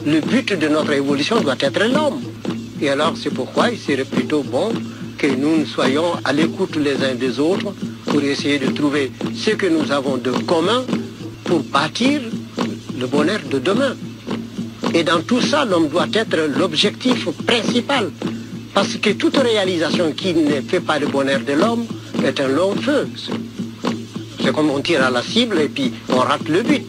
le but de notre évolution doit être l'homme. Et alors c'est pourquoi il serait plutôt bon que nous soyons à l'écoute les uns des autres pour essayer de trouver ce que nous avons de commun pour bâtir le bonheur de demain. Et dans tout ça, l'homme doit être l'objectif principal. Parce que toute réalisation qui ne fait pas le bonheur de l'homme est un long feu. C'est comme on tire à la cible et puis on rate le but.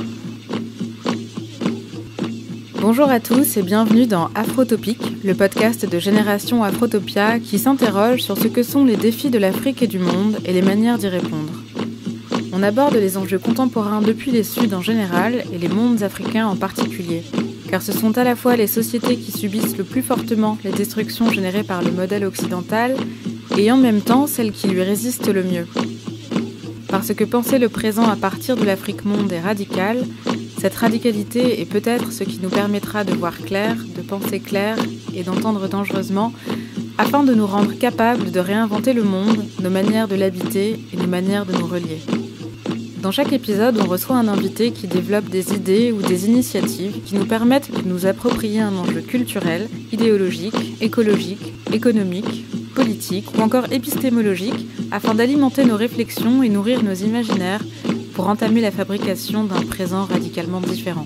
Bonjour à tous et bienvenue dans Afrotopique, le podcast de Génération Afrotopia qui s'interroge sur ce que sont les défis de l'Afrique et du monde et les manières d'y répondre. On aborde les enjeux contemporains depuis les Suds en général et les mondes africains en particulier, car ce sont à la fois les sociétés qui subissent le plus fortement les destructions générées par le modèle occidental et en même temps celles qui lui résistent le mieux. Parce que penser le présent à partir de l'Afrique-monde est radical, cette radicalité est peut-être ce qui nous permettra de voir clair, de penser clair et d'entendre dangereusement, afin de nous rendre capables de réinventer le monde, nos manières de l'habiter et nos manières de nous relier. Dans chaque épisode, on reçoit un invité qui développe des idées ou des initiatives qui nous permettent de nous approprier un enjeu culturel, idéologique, écologique, économique, politique ou encore épistémologique afin d'alimenter nos réflexions et nourrir nos imaginaires pour entamer la fabrication d'un présent radicalement différent.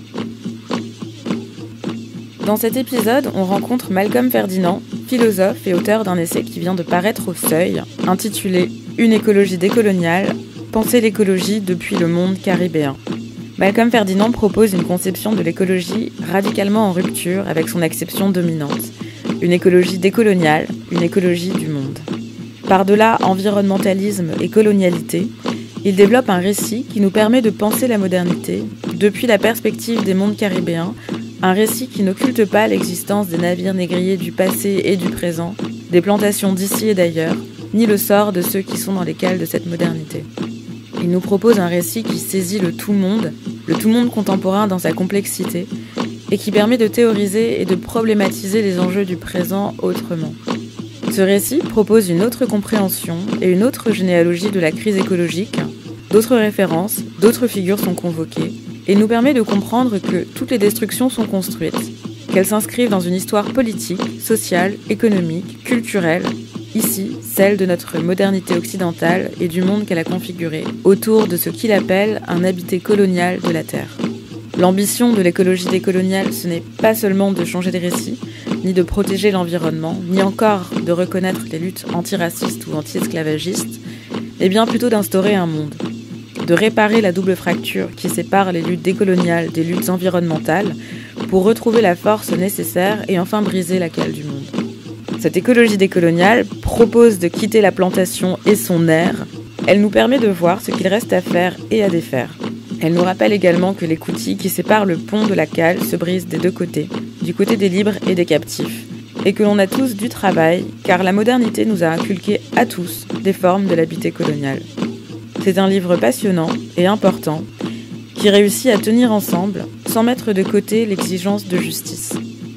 Dans cet épisode, on rencontre Malcolm Ferdinand, philosophe et auteur d'un essai qui vient de paraître au Seuil, intitulé « Une écologie décoloniale, penser l'écologie depuis le monde caribéen ». Malcolm Ferdinand propose une conception de l'écologie radicalement en rupture avec son acception dominante. Une écologie décoloniale, une écologie du monde. Par-delà environnementalisme et colonialité, il développe un récit qui nous permet de penser la modernité depuis la perspective des mondes caribéens, un récit qui n'occulte pas l'existence des navires négriers du passé et du présent, des plantations d'ici et d'ailleurs, ni le sort de ceux qui sont dans les cales de cette modernité. Il nous propose un récit qui saisit le tout-monde contemporain dans sa complexité, et qui permet de théoriser et de problématiser les enjeux du présent autrement. Ce récit propose une autre compréhension et une autre généalogie de la crise écologique, d'autres références, d'autres figures sont convoquées, et nous permet de comprendre que toutes les destructions sont construites, qu'elles s'inscrivent dans une histoire politique, sociale, économique, culturelle, ici, celle de notre modernité occidentale et du monde qu'elle a configuré, autour de ce qu'il appelle un habité colonial de la Terre. L'ambition de l'écologie décoloniale, ce n'est pas seulement de changer de récit, ni de protéger l'environnement, ni encore de reconnaître les luttes antiracistes ou anti-esclavagistes, mais bien plutôt d'instaurer un monde, de réparer la double fracture qui sépare les luttes décoloniales des luttes environnementales pour retrouver la force nécessaire et enfin briser la cale du monde. Cette écologie décoloniale propose de quitter la plantation et son air. Elle nous permet de voir ce qu'il reste à faire et à défaire. Elle nous rappelle également que l'écoutille qui sépare le pont de la cale se brise des deux côtés, du côté des libres et des captifs, et que l'on a tous du travail, car la modernité nous a inculqué à tous des formes de l'habité colonial. C'est un livre passionnant et important, qui réussit à tenir ensemble, sans mettre de côté l'exigence de justice.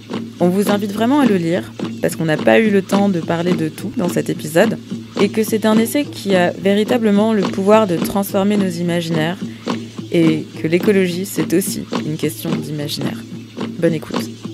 On vous invite vraiment à le lire, parce qu'on n'a pas eu le temps de parler de tout dans cet épisode, et que c'est un essai qui a véritablement le pouvoir de transformer nos imaginaires, et que l'écologie, c'est aussi une question d'imaginaire. Bonne écoute.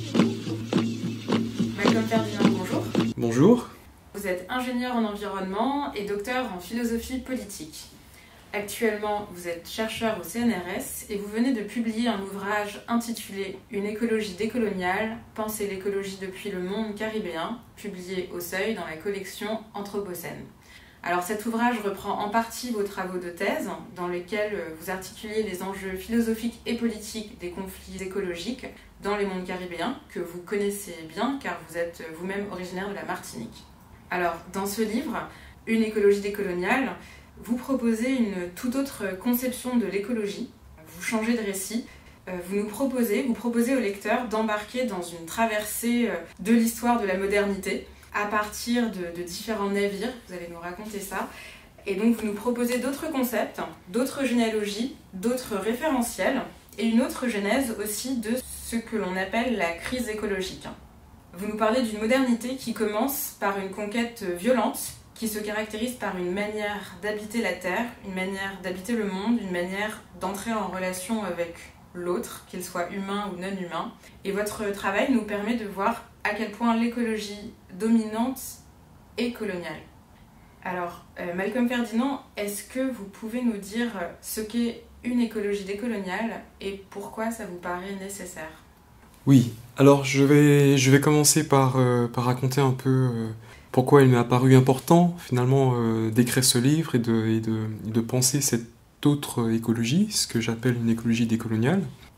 Malcolm Ferdinand, bonjour. Bonjour. Vous êtes ingénieur en environnement et docteur en philosophie politique. Actuellement, vous êtes chercheur au CNRS et vous venez de publier un ouvrage intitulé « Une écologie décoloniale, penser l'écologie depuis le monde caribéen », publié au Seuil dans la collection Anthropocène. Alors cet ouvrage reprend en partie vos travaux de thèse, dans lesquels vous articulez les enjeux philosophiques et politiques des conflits écologiques dans les mondes caribéens, que vous connaissez bien car vous êtes vous-même originaire de la Martinique. Alors dans ce livre, Une écologie décoloniale, vous proposez une toute autre conception de l'écologie, vous changez de récit, vous proposez au lecteur d'embarquer dans une traversée de l'histoire de la modernité, à partir de différents navires, vous allez nous raconter ça. Et donc vous nous proposez d'autres concepts, d'autres généalogies, d'autres référentiels, et une autre genèse aussi de ce que l'on appelle la crise écologique. Vous nous parlez d'une modernité qui commence par une conquête violente, qui se caractérise par une manière d'habiter la Terre, une manière d'habiter le monde, une manière d'entrer en relation avec l'autre, qu'il soit humain ou non humain. Et votre travail nous permet de voir à quel point l'écologie dominante est coloniale. Alors, Malcolm Ferdinand, est-ce que vous pouvez nous dire ce qu'est une écologie décoloniale et pourquoi ça vous paraît nécessaire ? Oui, alors je vais commencer par raconter un peu pourquoi il m'a paru important finalement d'écrire ce livre et de penser cette autre écologie, ce que j'appelle une écologie décoloniale,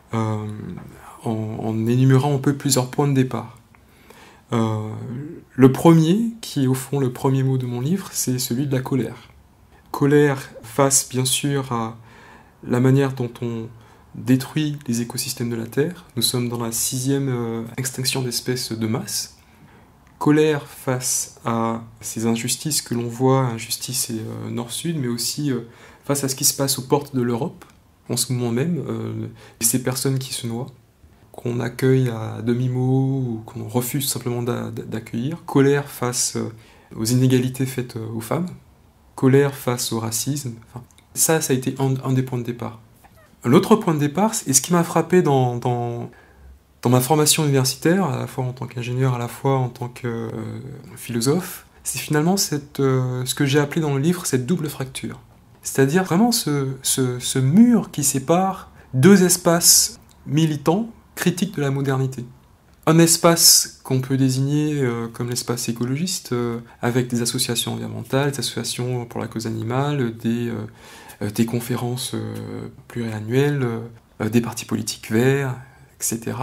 en énumérant un peu plusieurs points de départ. Le premier, qui est au fond le premier mot de mon livre, c'est celui de la colère. Colère face bien sûr à la manière dont on détruit les écosystèmes de la Terre. Nous sommes dans la 6e extinction d'espèces de masse. Colère face à ces injustices que l'on voit, injustices nord-sud, mais aussi face à ce qui se passe aux portes de l'Europe, en ce moment même, ces personnes qui se noient, qu'on accueille à demi-mot ou qu'on refuse simplement d'accueillir. Colère face aux inégalités faites aux femmes. Colère face au racisme. Enfin, ça a été un des points de départ. L'autre point de départ, et ce qui m'a frappé dans ma formation universitaire, à la fois en tant qu'ingénieur, à la fois en tant que philosophe, c'est finalement ce que j'ai appelé dans le livre cette double fracture. C'est-à-dire vraiment ce mur qui sépare deux espaces militants, critiques de la modernité. Un espace qu'on peut désigner comme l'espace écologiste, avec des associations environnementales, des associations pour la cause animale, des conférences pluriannuelles, des partis politiques verts, etc.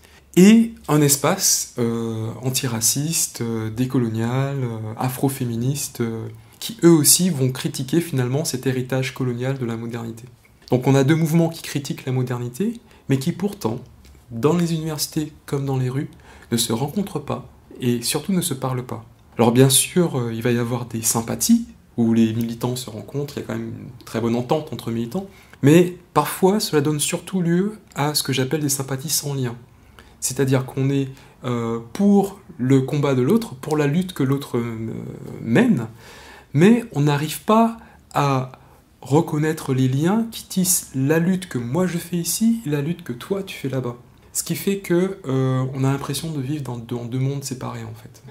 Et un espace antiraciste, décolonial, afroféministe, qui eux aussi vont critiquer finalement cet héritage colonial de la modernité. Donc on a deux mouvements qui critiquent la modernité, mais qui pourtant, dans les universités comme dans les rues, ne se rencontrent pas et surtout ne se parlent pas. Alors bien sûr, il va y avoir des sympathies, où les militants se rencontrent, il y a quand même une très bonne entente entre militants, mais parfois cela donne surtout lieu à ce que j'appelle des sympathies sans lien. C'est-à-dire qu'on est pour le combat de l'autre, pour la lutte que l'autre mène, mais on n'arrive pas à reconnaître les liens qui tissent la lutte que moi je fais ici et la lutte que toi tu fais là-bas. Ce qui fait qu'on a l'impression de vivre dans deux mondes séparés en fait.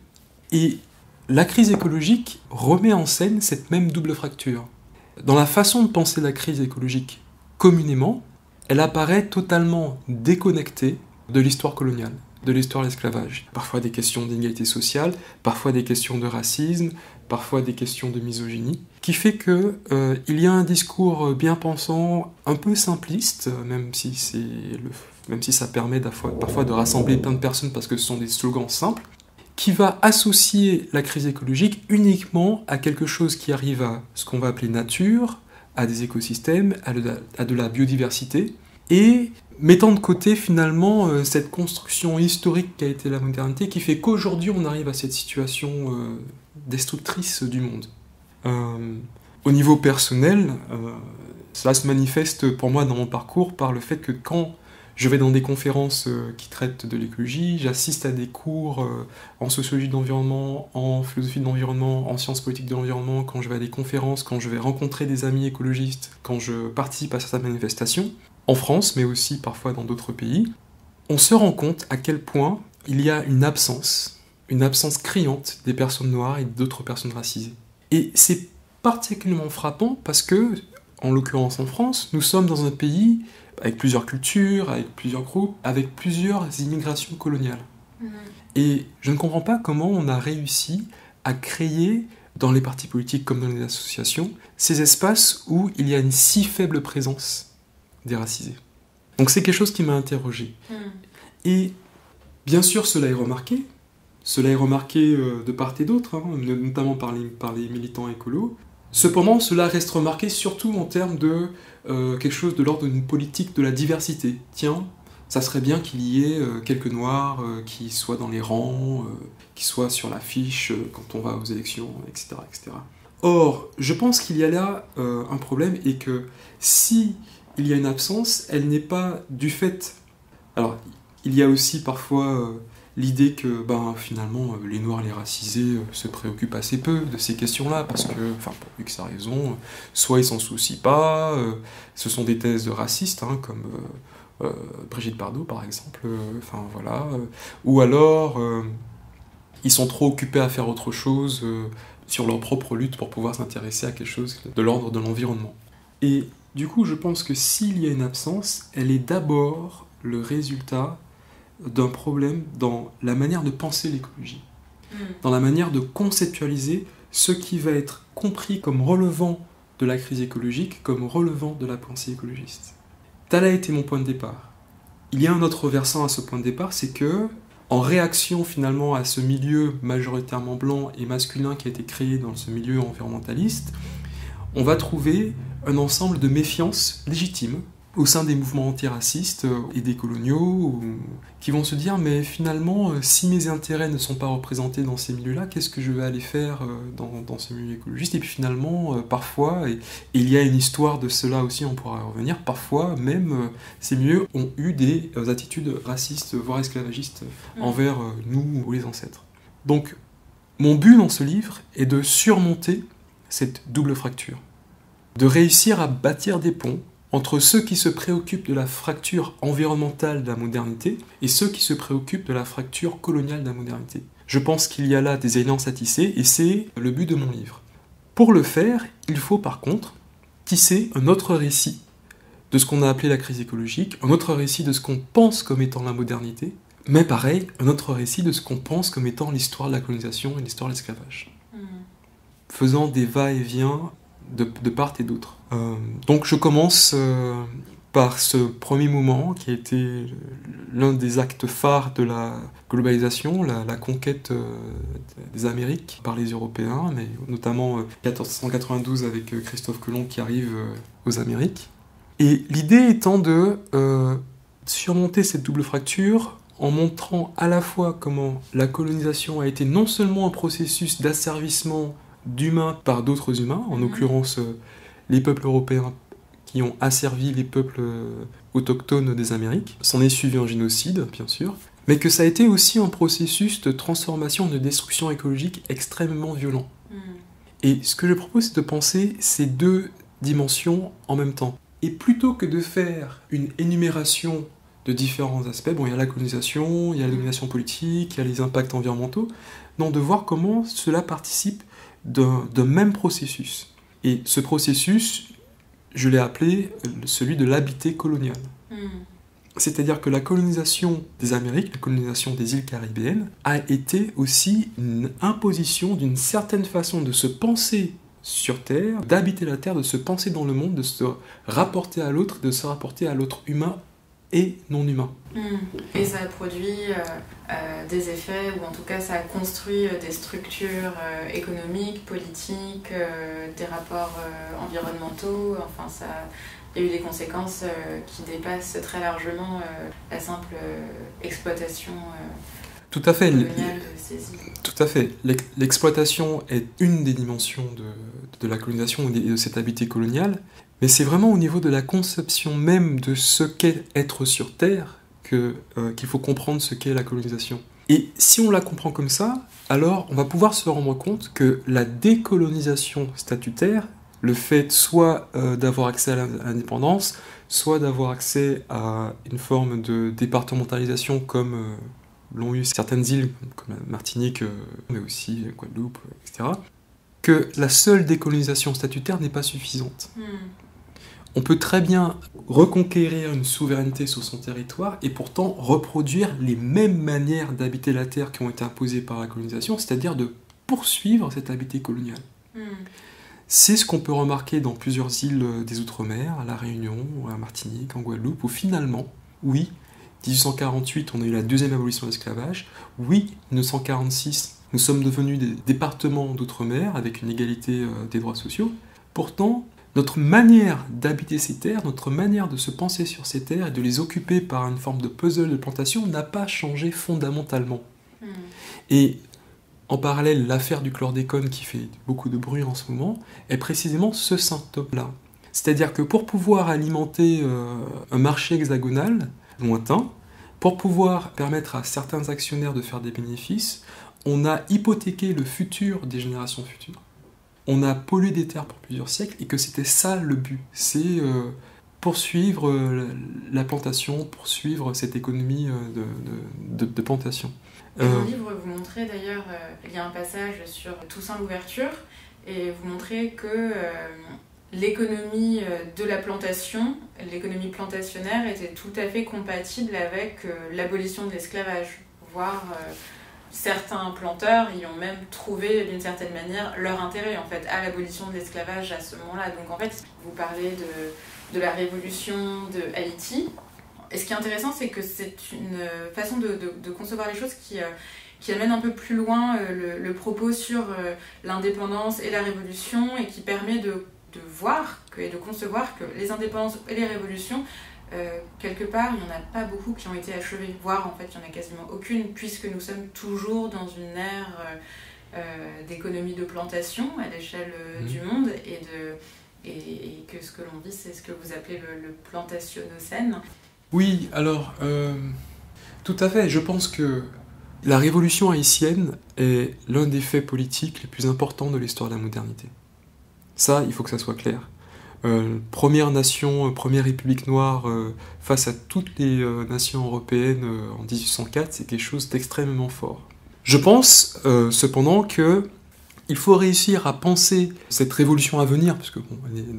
Et la crise écologique remet en scène cette même double fracture. Dans la façon de penser la crise écologique communément, elle apparaît totalement déconnectée de l'histoire coloniale, de l'histoire de l'esclavage. Parfois des questions d'inégalité sociale, parfois des questions de racisme, parfois des questions de misogynie, qui fait qu'il y a un discours bien pensant, un peu simpliste, même si ça permet parfois de rassembler plein de personnes parce que ce sont des slogans simples, qui va associer la crise écologique uniquement à quelque chose qui arrive à ce qu'on va appeler nature, à des écosystèmes, à de la biodiversité, et mettant de côté finalement cette construction historique qu'a été la modernité, qui fait qu'aujourd'hui on arrive à cette situation destructrice du monde. Au niveau personnel, cela se manifeste pour moi dans mon parcours par le fait que quand je vais dans des conférences qui traitent de l'écologie, j'assiste à des cours en sociologie de l'environnement, en philosophie de l'environnement, en sciences politiques de l'environnement, quand je vais à des conférences, quand je vais rencontrer des amis écologistes, quand je participe à certaines manifestations, en France, mais aussi parfois dans d'autres pays, on se rend compte à quel point il y a une absence criante des personnes noires et d'autres personnes racisées. Et c'est particulièrement frappant parce que, en l'occurrence en France, nous sommes dans un pays avec plusieurs cultures, avec plusieurs groupes, avec plusieurs immigrations coloniales. Et je ne comprends pas comment on a réussi à créer, dans les partis politiques comme dans les associations, ces espaces où il y a une si faible présence des racisés. Donc c'est quelque chose qui m'a interrogé. Et bien sûr, cela est remarqué de part et d'autre, hein, notamment par les militants écolos. Cependant, cela reste remarqué surtout en termes de quelque chose de l'ordre d'une politique de la diversité. Tiens, ça serait bien qu'il y ait quelques noirs qui soient dans les rangs, qui soient sur l'affiche quand on va aux élections, etc., etc. Or, je pense qu'il y a là un problème et que si il y a une absence, elle n'est pas du fait... Alors, il y a aussi parfois l'idée que finalement les noirs, les racisés se préoccupent assez peu de ces questions-là, parce que, pour X raison, soit ils s'en soucient pas, ce sont des thèses de racistes, hein, comme Brigitte Bardot par exemple, ou alors ils sont trop occupés à faire autre chose sur leur propre lutte pour pouvoir s'intéresser à quelque chose de l'ordre de l'environnement. Et du coup, je pense que s'il y a une absence, elle est d'abord le résultat d'un problème dans la manière de penser l'écologie, dans la manière de conceptualiser ce qui va être compris comme relevant de la crise écologique, comme relevant de la pensée écologiste. Tel a été mon point de départ. Il y a un autre versant à ce point de départ, c'est que, en réaction finalement à ce milieu majoritairement blanc et masculin qui a été créé dans ce milieu environnementaliste, on va trouver un ensemble de méfiances légitimes au sein des mouvements antiracistes et des coloniaux qui vont se dire mais finalement si mes intérêts ne sont pas représentés dans ces milieux-là, qu'est-ce que je vais aller faire dans ce milieu écologiste? Et puis finalement parfois, et il y a une histoire de cela aussi, on pourra y revenir, parfois même ces milieux ont eu des attitudes racistes voire esclavagistes envers nous ou les ancêtres. Donc mon but dans ce livre est de surmonter cette double fracture, de réussir à bâtir des ponts entre ceux qui se préoccupent de la fracture environnementale de la modernité et ceux qui se préoccupent de la fracture coloniale de la modernité. Je pense qu'il y a là des alliances à tisser et c'est le but de mon livre. Pour le faire, il faut par contre tisser un autre récit de ce qu'on a appelé la crise écologique, un autre récit de ce qu'on pense comme étant la modernité, mais pareil, un autre récit de ce qu'on pense comme étant l'histoire de la colonisation et l'histoire de l'esclavage. Faisant des va-et-vient de part et d'autre. Donc je commence par ce premier moment qui a été l'un des actes phares de la globalisation, la conquête des Amériques par les Européens, mais notamment 1492 avec Christophe Colomb qui arrive aux Amériques. Et l'idée étant de surmonter cette double fracture en montrant à la fois comment la colonisation a été non seulement un processus d'asservissement d'humains par d'autres humains, en l'occurrence les peuples européens qui ont asservi les peuples autochtones des Amériques. S'en est suivi un génocide, bien sûr, mais que ça a été aussi un processus de transformation, de destruction écologique extrêmement violent. Et ce que je propose, c'est de penser ces deux dimensions en même temps. Et plutôt que de faire une énumération de différents aspects, bon, il y a la colonisation, il y a la domination politique, il y a les impacts environnementaux, non, de voir comment cela participe d'un même processus. Et ce processus, je l'ai appelé celui de l'habité colonial. C'est-à-dire que la colonisation des Amériques, la colonisation des îles caribéennes, a été aussi une imposition d'une certaine façon de se penser sur Terre, d'habiter la Terre, de se penser dans le monde, de se rapporter à l'autre, de se rapporter à l'autre humain et non humain. Et ça a produit des effets, ou en tout cas ça a construit des structures économiques, politiques, des rapports environnementaux, enfin il y a eu des conséquences qui dépassent très largement la simple exploitation tout à fait. coloniale de ces îles. Tout à fait. L'exploitation est une des dimensions de la colonisation et de cette habité coloniale, mais c'est vraiment au niveau de la conception même de ce qu'est être sur Terre qu'il faut comprendre ce qu'est la colonisation. Et si on la comprend comme ça, alors on va pouvoir se rendre compte que la décolonisation statutaire, le fait soit d'avoir accès à l'indépendance, soit d'avoir accès à une forme de départementalisation comme l'ont eu certaines îles, comme la Martinique, mais aussi Guadeloupe, etc., que la seule décolonisation statutaire n'est pas suffisante. On peut très bien reconquérir une souveraineté sur son territoire et pourtant reproduire les mêmes manières d'habiter la terre qui ont été imposées par la colonisation, c'est-à-dire de poursuivre cette habité coloniale. C'est ce qu'on peut remarquer dans plusieurs îles des Outre-mer, à La Réunion, à Martinique, en Guadeloupe, où finalement, oui, 1848, on a eu la deuxième abolition de l'esclavage, oui, 1946, nous sommes devenus des départements d'Outre-mer avec une égalité des droits sociaux, pourtant, notre manière d'habiter ces terres, notre manière de se penser sur ces terres et de les occuper par une forme de puzzle de plantation n'a pas changé fondamentalement. Et en parallèle, l'affaire du chlordécone qui fait beaucoup de bruit en ce moment est précisément ce symptôme-là. C'est-à-dire que pour pouvoir alimenter un marché hexagonal lointain, pour pouvoir permettre à certains actionnaires de faire des bénéfices, on a hypothéqué le futur des générations futures. On a pollué des terres pour plusieurs siècles et que c'était ça le but. C'est poursuivre la plantation, poursuivre cette économie de plantation. Dans le livre, vous montrez d'ailleurs, il y a un passage sur Toussaint Louverture, et vous montrez que l'économie de la plantation, l'économie plantationnaire, était tout à fait compatible avec l'abolition de l'esclavage, voire certains planteurs y ont même trouvé d'une certaine manière leur intérêt en fait à l'abolition de l'esclavage à ce moment-là. Donc en fait, vous parlez de la révolution de Haïti. Et ce qui est intéressant, c'est que c'est une façon de concevoir les choses qui amène un peu plus loin le propos sur l'indépendance et la révolution, et qui permet de voir et de concevoir que les indépendances et les révolutions, quelque part, il n'y en a pas beaucoup qui ont été achevées, voire en fait il n'y en a quasiment aucune, puisque nous sommes toujours dans une ère d'économie de plantation à l'échelle du monde, et que ce que l'on vit, c'est ce que vous appelez le plantationocène. Oui, alors, tout à fait, je pense que la révolution haïtienne est l'un des faits politiques les plus importants de l'histoire de la modernité. Ça, il faut que ça soit clair. Première nation, première république noire face à toutes les nations européennes en 1804, c'est quelque chose d'extrêmement fort. Je pense cependant que il faut réussir à penser cette révolution à venir, parce que bon,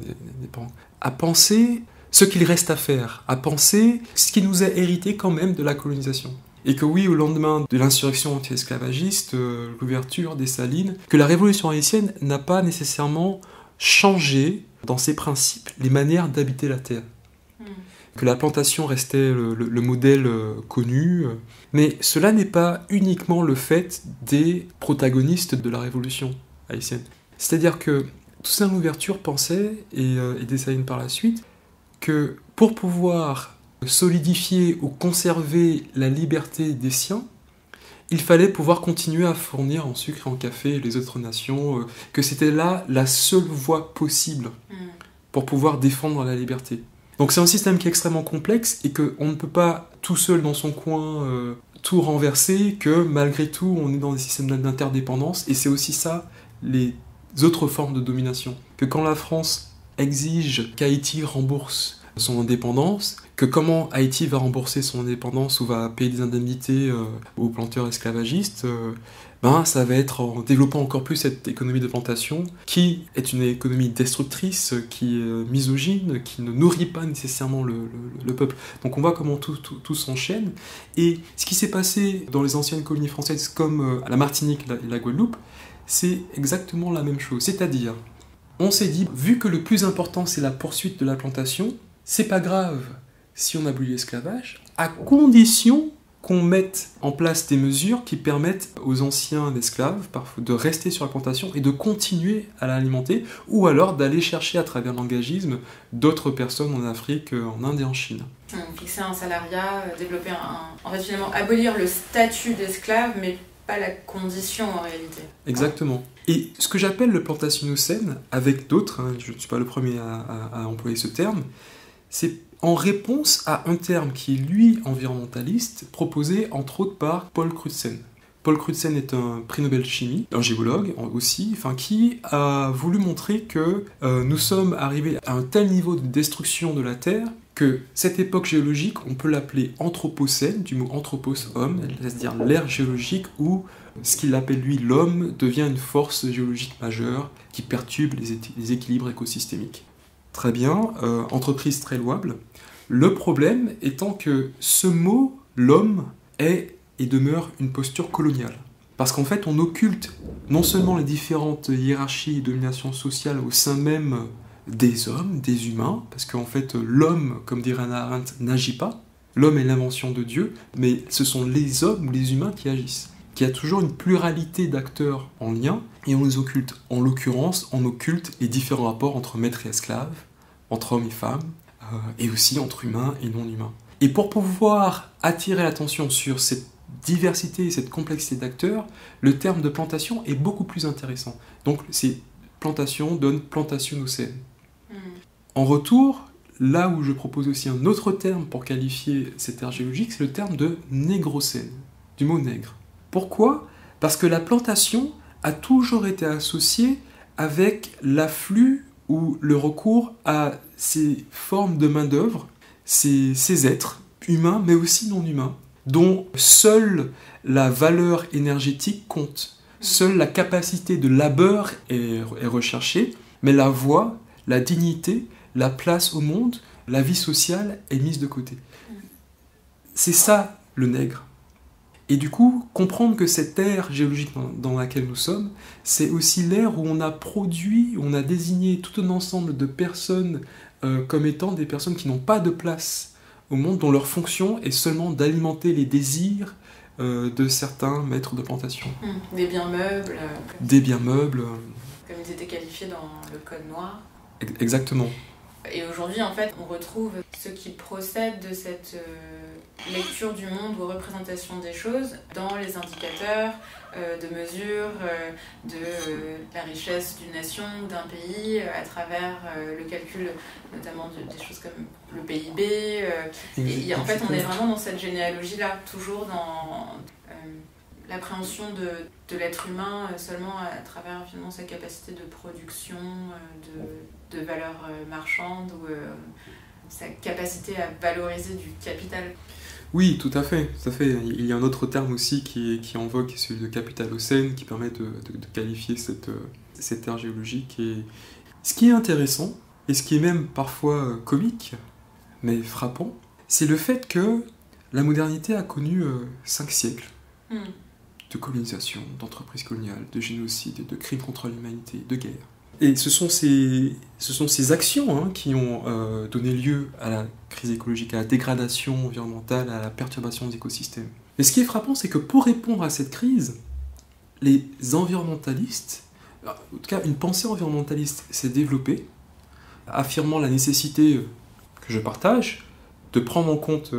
à penser ce qu'il reste à faire, à penser ce qui nous est hérité quand même de la colonisation. Et que oui, au lendemain de l'insurrection anti-esclavagiste, l'ouverture des Salines, que la révolution haïtienne n'a pas nécessairement changé dans ses principes les manières d'habiter la terre. Que la plantation restait le modèle connu, mais cela n'est pas uniquement le fait des protagonistes de la révolution haïtienne. C'est-à-dire que Toussaint Louverture pensait, et Dessalines par la suite, que pour pouvoir solidifier ou conserver la liberté des siens, il fallait pouvoir continuer à fournir en sucre et en café les autres nations, que c'était là la seule voie possible pour pouvoir défendre la liberté. Donc c'est un système qui est extrêmement complexe et qu'on ne peut pas tout seul dans son coin tout renverser, que malgré tout on est dans des systèmes d'interdépendance, et c'est aussi ça les autres formes de domination. Que quand la France exige qu'Haïti rembourse son indépendance, que comment Haïti va rembourser son indépendance ou va payer des indemnités aux planteurs esclavagistes, ça va être en développant encore plus cette économie de plantation, qui est une économie destructrice, qui est misogyne, qui ne nourrit pas nécessairement le peuple. Donc on voit comment tout s'enchaîne. Et ce qui s'est passé dans les anciennes colonies françaises, comme à la Martinique et la Guadeloupe, c'est exactement la même chose. C'est-à-dire, on s'est dit, vu que le plus important c'est la poursuite de la plantation, c'est pas grave si on abolit l'esclavage, à condition qu'on mette en place des mesures qui permettent aux anciens esclaves de rester sur la plantation et de continuer à l'alimenter, ou alors d'aller chercher à travers l'engagisme d'autres personnes en Afrique, en Inde et en Chine. Fixer un salariat, développer en fait finalement abolir le statut d'esclave, mais pas la condition en réalité. Exactement. Et ce que j'appelle le plantationocène, avec d'autres, je ne suis pas le premier à employer ce terme, c'est en réponse à un terme qui est, lui, environnementaliste, proposé entre autres par Paul Crutzen. Paul Crutzen est un prix Nobel de chimie, un géologue aussi, qui a voulu montrer que nous sommes arrivés à un tel niveau de destruction de la Terre que cette époque géologique, on peut l'appeler anthropocène, du mot anthropos, homme, c'est-à-dire l'ère géologique où ce qu'il appelle lui l'homme devient une force géologique majeure qui perturbe les équilibres écosystémiques. Très bien, entreprise très louable. Le problème étant que ce mot, l'homme, est et demeure une posture coloniale. Parce qu'en fait, on occulte non seulement les différentes hiérarchies et dominations sociales au sein même des hommes, des humains, parce qu'en fait, l'homme, comme dirait Hannah Arendt, n'agit pas. L'homme est l'invention de Dieu, mais ce sont les hommes ou les humains qui agissent. Qu'il y a toujours une pluralité d'acteurs en lien, et on les occulte. En l'occurrence, on occulte les différents rapports entre maîtres et esclaves, entre hommes et femmes, et aussi entre humains et non-humains. Et pour pouvoir attirer l'attention sur cette diversité et cette complexité d'acteurs, le terme de plantation est beaucoup plus intéressant. Donc, c'est plantation donne plantationocène. En retour, là où je propose aussi un autre terme pour qualifier cette ère géologique, c'est le terme de négrocène, du mot nègre. Pourquoi ? Parce que la plantation a toujours été associée avec l'afflux où le recours à ces formes de main-d'œuvre, ces êtres humains mais aussi non humains, dont seule la valeur énergétique compte, seule la capacité de labeur est recherchée, mais la voix, la dignité, la place au monde, la vie sociale est mise de côté. C'est ça le nègre. Et du coup, comprendre que cette ère géologique dans laquelle nous sommes, c'est aussi l'ère où on a produit, on a désigné tout un ensemble de personnes comme étant des personnes qui n'ont pas de place au monde, dont leur fonction est seulement d'alimenter les désirs de certains maîtres de plantation. Des biens meubles. Des biens meubles. Comme ils étaient qualifiés dans le code noir. Exactement. Et aujourd'hui, en fait, on retrouve ce qui procède de cette lecture du monde ou représentation des choses dans les indicateurs de mesure de la richesse d'une nation ou d'un pays à travers le calcul notamment des choses comme le PIB. Et en fait, on est vraiment dans cette généalogie-là, toujours dans l'appréhension de l'être humain seulement à travers finalement sa capacité de production, de valeurs marchandes ou sa capacité à valoriser du capital. Oui, tout à fait, tout à fait. Il y a un autre terme aussi qui est en vogue, qui est celui de capitalocène, qui permet de qualifier cette ère géologique. Et ce qui est intéressant, et ce qui est même parfois comique, mais frappant, c'est le fait que la modernité a connu 5 siècles de colonisation, d'entreprises coloniales, de génocide, de crimes contre l'humanité, de guerre. Et ce sont ces actions qui ont donné lieu à la crise écologique, à la dégradation environnementale, à la perturbation des écosystèmes. Mais ce qui est frappant, c'est que pour répondre à cette crise, les environnementalistes, en tout cas une pensée environnementaliste s'est développée, affirmant la nécessité, que je partage, de prendre en compte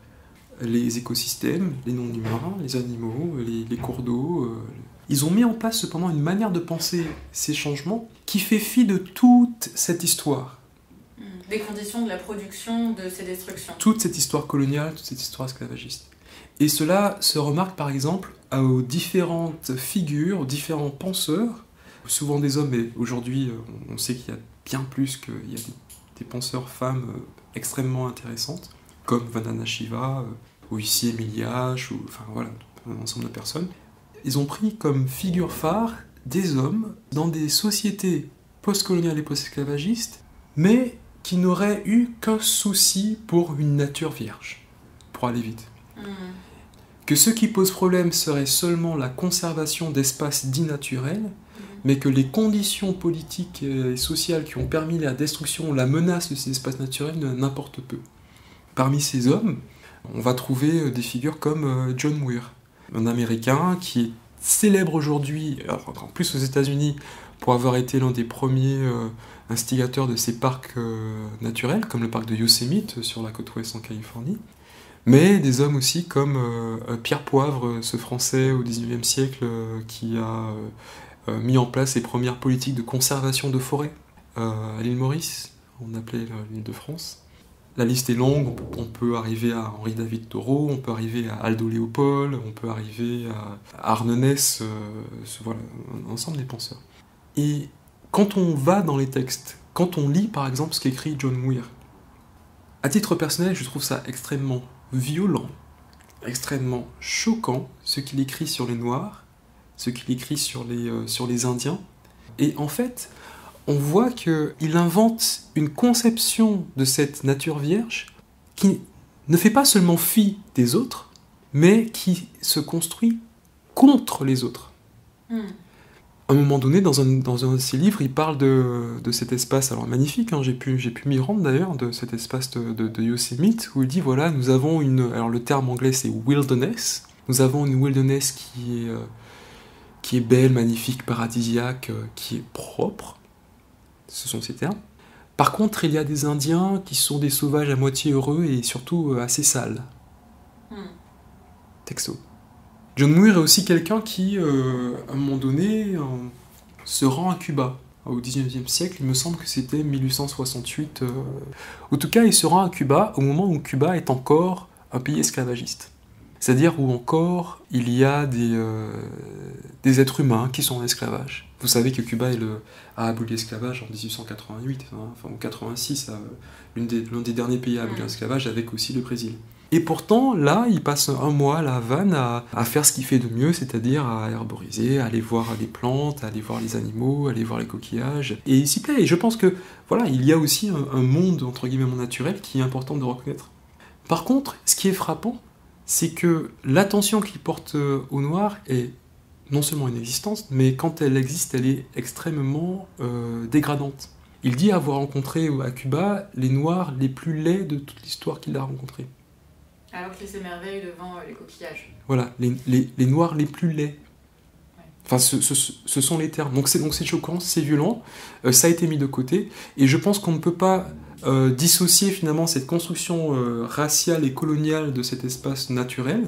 les écosystèmes, les non-humains, les animaux, les cours d'eau. Ils ont mis en place cependant une manière de penser ces changements qui fait fi de toute cette histoire. Des conditions de la production de ces destructions. Toute cette histoire coloniale, toute cette histoire esclavagiste. Et cela se remarque par exemple aux différentes figures, aux différents penseurs, souvent des hommes, mais aujourd'hui on sait qu'il y a bien plus qu'il y a des penseurs femmes extrêmement intéressantes, comme Vandana Shiva, ou ici Emilia, ou enfin voilà, un ensemble de personnes. Ils ont pris comme figure phare des hommes dans des sociétés post-coloniales et post-esclavagistes, mais qui n'auraient eu qu'un souci pour une nature vierge, pour aller vite. Que ce qui pose problème serait seulement la conservation d'espaces dits naturels, mais que les conditions politiques et sociales qui ont permis la destruction ou la menace de ces espaces naturels n'importent peu. Parmi ces hommes, on va trouver des figures comme John Muir, un Américain qui est célèbre aujourd'hui, en plus aux États-Unis, pour avoir été l'un des premiers instigateurs de ces parcs naturels, comme le parc de Yosemite sur la côte ouest en Californie. Mais des hommes aussi comme Pierre Poivre, ce Français au XIXe siècle qui a mis en place les premières politiques de conservation de forêts à l'île Maurice, on appelait l'île de France. La liste est longue, on peut arriver à Henri-David Thoreau, on peut arriver à Aldo Léopold, on peut arriver à Arne Naess, voilà, un ensemble des penseurs. Et quand on va dans les textes, quand on lit par exemple ce qu'écrit John Muir, à titre personnel, je trouve ça extrêmement violent, extrêmement choquant, ce qu'il écrit sur les Noirs, ce qu'il écrit sur les Indiens. Et en fait, on voit qu'il invente une conception de cette nature vierge qui ne fait pas seulement fi des autres, mais qui se construit contre les autres. À un moment donné, dans un de ses livres, il parle de cet espace, alors magnifique, j'ai pu m'y rendre d'ailleurs, de cet espace de Yosemite, où il dit, voilà, nous avons alors le terme anglais c'est wilderness, nous avons une wilderness qui est belle, magnifique, paradisiaque, qui est propre, ce sont ces termes. Par contre, il y a des Indiens qui sont des sauvages à moitié heureux et surtout assez sales. Texto. John Muir est aussi quelqu'un qui, à un moment donné, se rend à Cuba. Au XIXe siècle, il me semble que c'était 1868. En tout cas, il se rend à Cuba au moment où Cuba est encore un pays esclavagiste. C'est-à-dire où encore il y a des êtres humains qui sont en esclavage. Vous savez que Cuba a aboli l'esclavage en 1888, enfin en 86, l'un des derniers pays à abolir l'esclavage, avec aussi le Brésil. Et pourtant, là, il passe un mois à La Havane à faire ce qu'il fait de mieux, c'est-à-dire à herboriser, à aller voir les plantes, à aller voir les animaux, à aller voir les coquillages. Et il s'y plaît. Et je pense que, voilà, il y a aussi un monde, entre guillemets, naturel qui est important de reconnaître. Par contre, ce qui est frappant, c'est que l'attention qu'il porte au noir est non seulement inexistante, mais quand elle existe, elle est extrêmement dégradante. Il dit avoir rencontré à Cuba les noirs les plus laids de toute l'histoire qu'il a rencontrés. Alors qu'il s'émerveille devant les coquillages. Voilà, les noirs les plus laids. Ouais. Enfin, ce sont les termes. Donc c'est choquant, c'est violent, ça a été mis de côté, et je pense qu'on ne peut pas dissocier finalement cette construction raciale et coloniale de cet espace naturel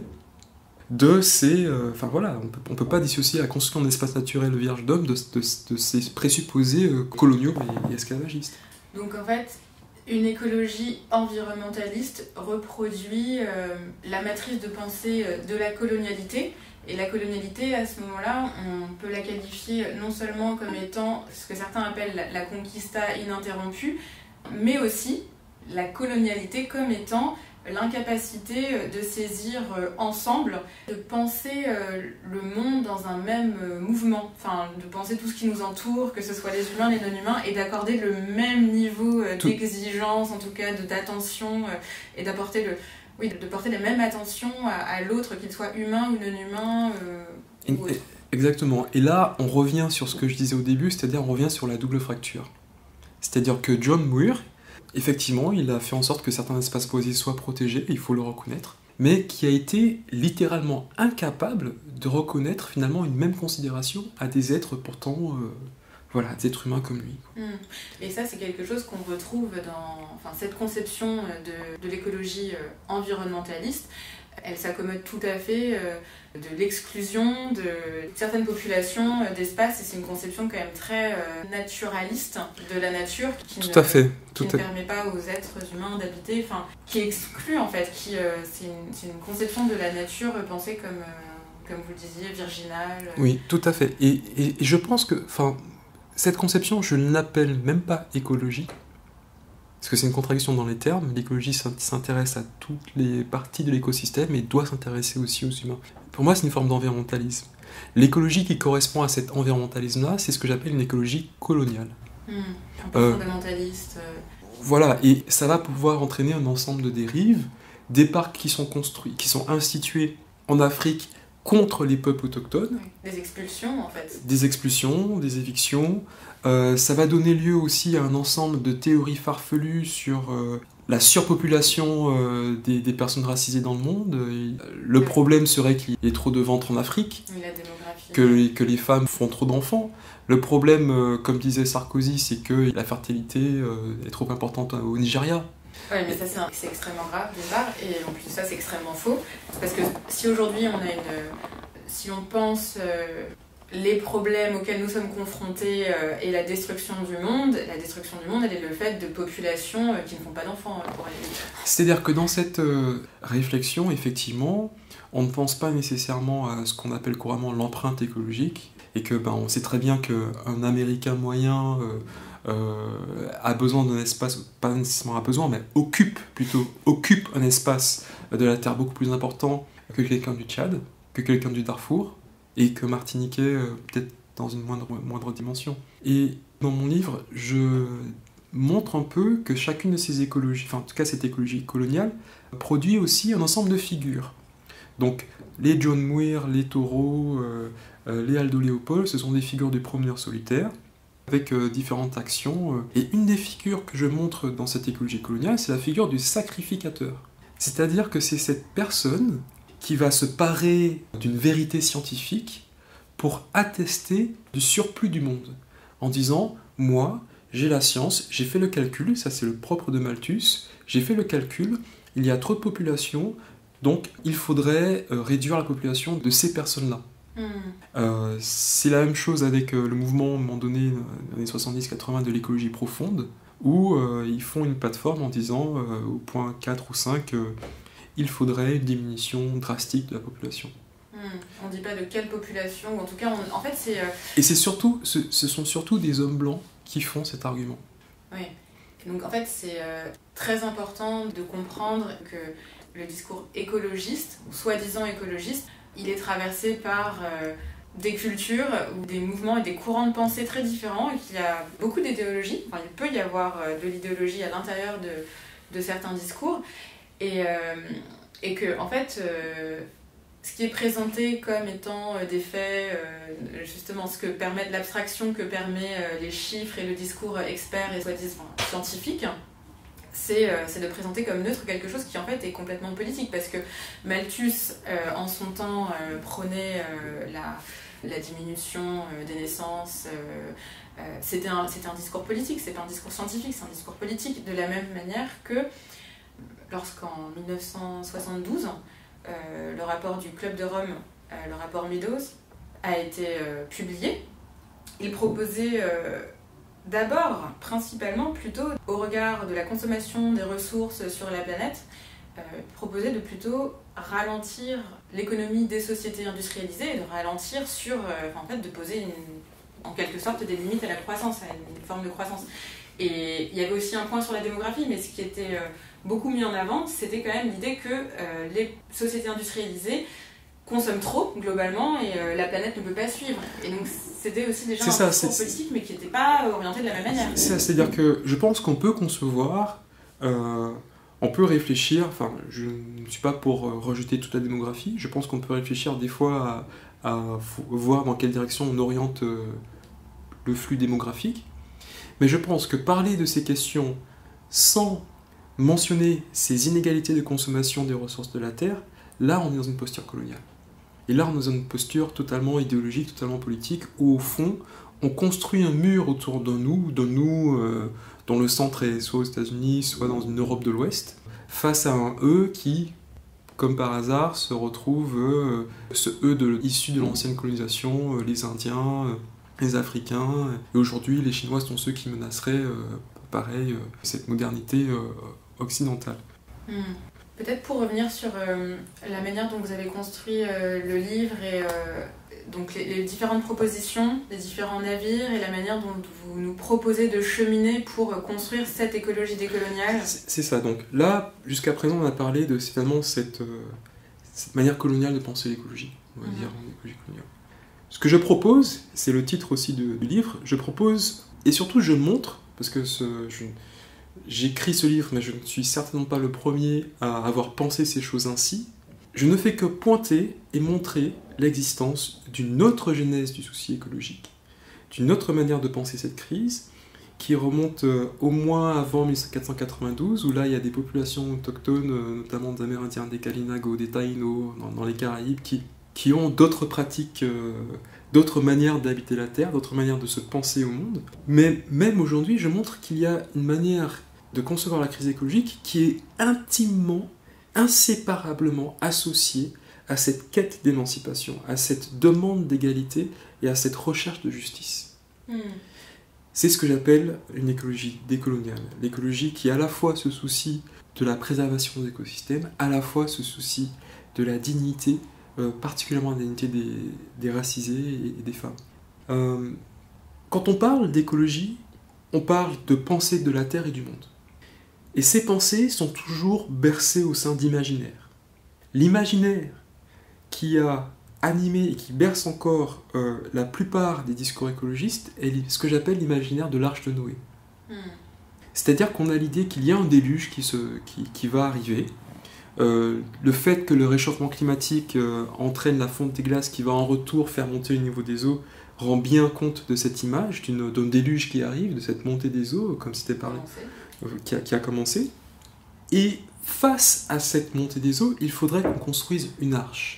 de ces... Enfin voilà, on ne peut pas dissocier la construction d'un espace naturel vierge d'homme de ces présupposés coloniaux et esclavagistes. Donc en fait, une écologie environnementaliste reproduit la matrice de pensée de la colonialité. Et la colonialité, à ce moment-là, on peut la qualifier non seulement comme étant ce que certains appellent la conquista ininterrompue, mais aussi la colonialité comme étant l'incapacité de saisir ensemble, de penser le monde dans un même mouvement, enfin de penser tout ce qui nous entoure, que ce soit les humains, les non-humains, et d'accorder le même niveau d'exigence, en tout cas d'attention, et d'apporter de porter la même attention à l'autre, qu'il soit humain ou non-humain. Ou autre. Exactement. Et là, on revient sur ce que je disais au début, c'est-à-dire on revient sur la double fracture. C'est-à-dire que John Muir, effectivement, il a fait en sorte que certains espaces poésés soient protégés, il faut le reconnaître, mais qui a été littéralement incapable de reconnaître finalement une même considération à des êtres pourtant, des êtres humains comme lui. Et ça, c'est quelque chose qu'on retrouve dans cette conception de l'écologie environnementaliste. Elle s'accommode tout à fait de l'exclusion de certaines populations d'espace, et c'est une conception quand même très naturaliste de la nature qui ne permet pas aux êtres humains d'habiter, qui exclut en fait, c'est une conception de la nature pensée comme vous le disiez, virginale. Oui, tout à fait. Et je pense que cette conception, je ne l'appelle même pas écologie, parce que c'est une contradiction dans les termes. L'écologie s'intéresse à toutes les parties de l'écosystème et doit s'intéresser aussi aux humains. Pour moi, c'est une forme d'environnementalisme. L'écologie qui correspond à cet environnementalisme-là, c'est ce que j'appelle une écologie coloniale. Un peu fondamentaliste. Voilà, et ça va pouvoir entraîner un ensemble de dérives, des parcs qui sont construits, qui sont institués en Afrique contre les peuples autochtones. Oui. Des expulsions, en fait. Des expulsions, des évictions. Ça va donner lieu aussi à un ensemble de théories farfelues sur la surpopulation des personnes racisées dans le monde. Le problème serait qu'il y ait trop de ventre en Afrique, la démographie. Que les femmes font trop d'enfants. Le problème, comme disait Sarkozy, c'est que la fertilité est trop importante au Nigeria. Oui, mais ça c'est extrêmement grave d'une part, et en plus de ça c'est extrêmement faux, parce que si aujourd'hui si on pense les problèmes auxquels nous sommes confrontés et la destruction du monde, elle est le fait de populations qui ne font pas d'enfants pour aller vite. C'est-à-dire que dans cette réflexion, effectivement, on ne pense pas nécessairement à ce qu'on appelle couramment l'empreinte écologique, et que on sait très bien qu'un Américain moyen a besoin d'un espace, pas nécessairement a besoin, mais occupe un espace de la Terre beaucoup plus important que quelqu'un du Tchad, que quelqu'un du Darfour, et que Martiniquais peut-être dans une moindre dimension. Et dans mon livre, je montre un peu que chacune de ces écologies, en tout cas cette écologie coloniale, produit aussi un ensemble de figures. Donc les John Muir, les Thoreau, les Aldo Léopold, ce sont des figures de promeneurs solitaires, avec différentes actions. Et une des figures que je montre dans cette écologie coloniale, c'est la figure du sacrificateur. C'est-à-dire que c'est cette personne qui va se parer d'une vérité scientifique pour attester du surplus du monde, en disant « moi, j'ai la science, j'ai fait le calcul, ça c'est le propre de Malthus, j'ai fait le calcul, il y a trop de population, donc il faudrait réduire la population de ces personnes-là. » C'est la même chose avec le mouvement, à un moment donné, dans les années 70-80, de l'écologie profonde, où ils font une plateforme en disant, au point 4 ou 5, il faudrait une diminution drastique de la population. On ne dit pas de quelle population, ou en tout cas, en fait, c'est... Et ce sont surtout des hommes blancs qui font cet argument. Oui. Donc en fait, c'est très important de comprendre que le discours écologiste, ou soi-disant écologiste, il est traversé par des cultures ou des mouvements et des courants de pensée très différents, et qu'il y a beaucoup d'idéologies. Enfin, il peut y avoir de l'idéologie à l'intérieur de certains discours, et que en fait, ce qui est présenté comme étant des faits, justement ce que permet l'abstraction que permet les chiffres et le discours expert et soi-disant scientifique, c'est de présenter comme neutre quelque chose qui en fait est complètement politique, parce que Malthus en son temps prônait la diminution des naissances. C'était un discours politique, c'est pas un discours scientifique, c'est un discours politique, de la même manière que lorsqu'en 1972 le rapport du Club de Rome, le rapport Meadows, a été publié. Il proposait d'abord, principalement, plutôt au regard de la consommation des ressources sur la planète, proposait de plutôt ralentir l'économie des sociétés industrialisées et de ralentir sur, en fait, de poser en quelque sorte des limites à la croissance, à une forme de croissance. Et il y avait aussi un point sur la démographie, mais ce qui était beaucoup mis en avant, c'était quand même l'idée que les sociétés industrialisées consomment trop, globalement, et la planète ne peut pas suivre. Et donc c'était aussi déjà un discours politique, mais qui n'était pas orienté de la même manière. C'est-à-dire que je pense qu'on peut concevoir, on peut réfléchir, enfin, je ne suis pas pour rejeter toute la démographie, je pense qu'on peut réfléchir des fois à voir dans quelle direction on oriente le flux démographique, mais je pense que parler de ces questions sans mentionner ces inégalités de consommation des ressources de la Terre, là on est dans une posture coloniale. Et là on est dans une posture totalement idéologique, totalement politique, où au fond on construit un mur autour de nous dont le centre est soit aux États-Unis, soit dans une Europe de l'Ouest, face à un eux qui, comme par hasard, se retrouve ce eux issu de l'ancienne colonisation, les Indiens, les Africains, et aujourd'hui les Chinois sont ceux qui menaceraient, cette modernité occidentale. Peut-être pour revenir sur la manière dont vous avez construit le livre et donc les différentes propositions, les différents navires et la manière dont vous nous proposez de cheminer pour construire cette écologie décoloniale. C'est ça, donc là, jusqu'à présent, on a parlé de finalement cette manière coloniale de penser l'écologie, on va dire, l'écologie coloniale. Ce que je propose, c'est le titre aussi du livre, je propose, et surtout je montre, parce que j'écris ce livre, mais je ne suis certainement pas le premier à avoir pensé ces choses ainsi. Je ne fais que pointer et montrer l'existence d'une autre genèse du souci écologique, d'une autre manière de penser cette crise, qui remonte au moins avant 1492, où là il y a des populations autochtones, notamment des Amérindiens, des Kalinago, des Taïnos, dans les Caraïbes, qui ont d'autres pratiques, d'autres manières d'habiter la Terre, d'autres manières de se penser au monde. Mais même aujourd'hui, je montre qu'il y a une manière de concevoir la crise écologique qui est intimement, inséparablement associée à cette quête d'émancipation, à cette demande d'égalité et à cette recherche de justice. C'est ce que j'appelle une écologie décoloniale. L'écologie qui à la fois se soucie de la préservation des écosystèmes, à la fois se soucie de la dignité, particulièrement la dignité des racisés et des femmes. Quand on parle d'écologie, on parle de pensée de la Terre et du monde. Et ces pensées sont toujours bercées au sein d'imaginaires. L'imaginaire qui a animé et qui berce encore la plupart des discours écologistes est ce que j'appelle l'imaginaire de l'arche de Noé. C'est-à-dire qu'on a l'idée qu'il y a un déluge qui va arriver. Le fait que le réchauffement climatique entraîne la fonte des glaces qui va en retour faire monter le niveau des eaux rend bien compte de cette image, d'un déluge qui arrive, de cette montée des eaux, comme c'était parlé, qui a commencé. Et face à cette montée des eaux, il faudrait qu'on construise une arche.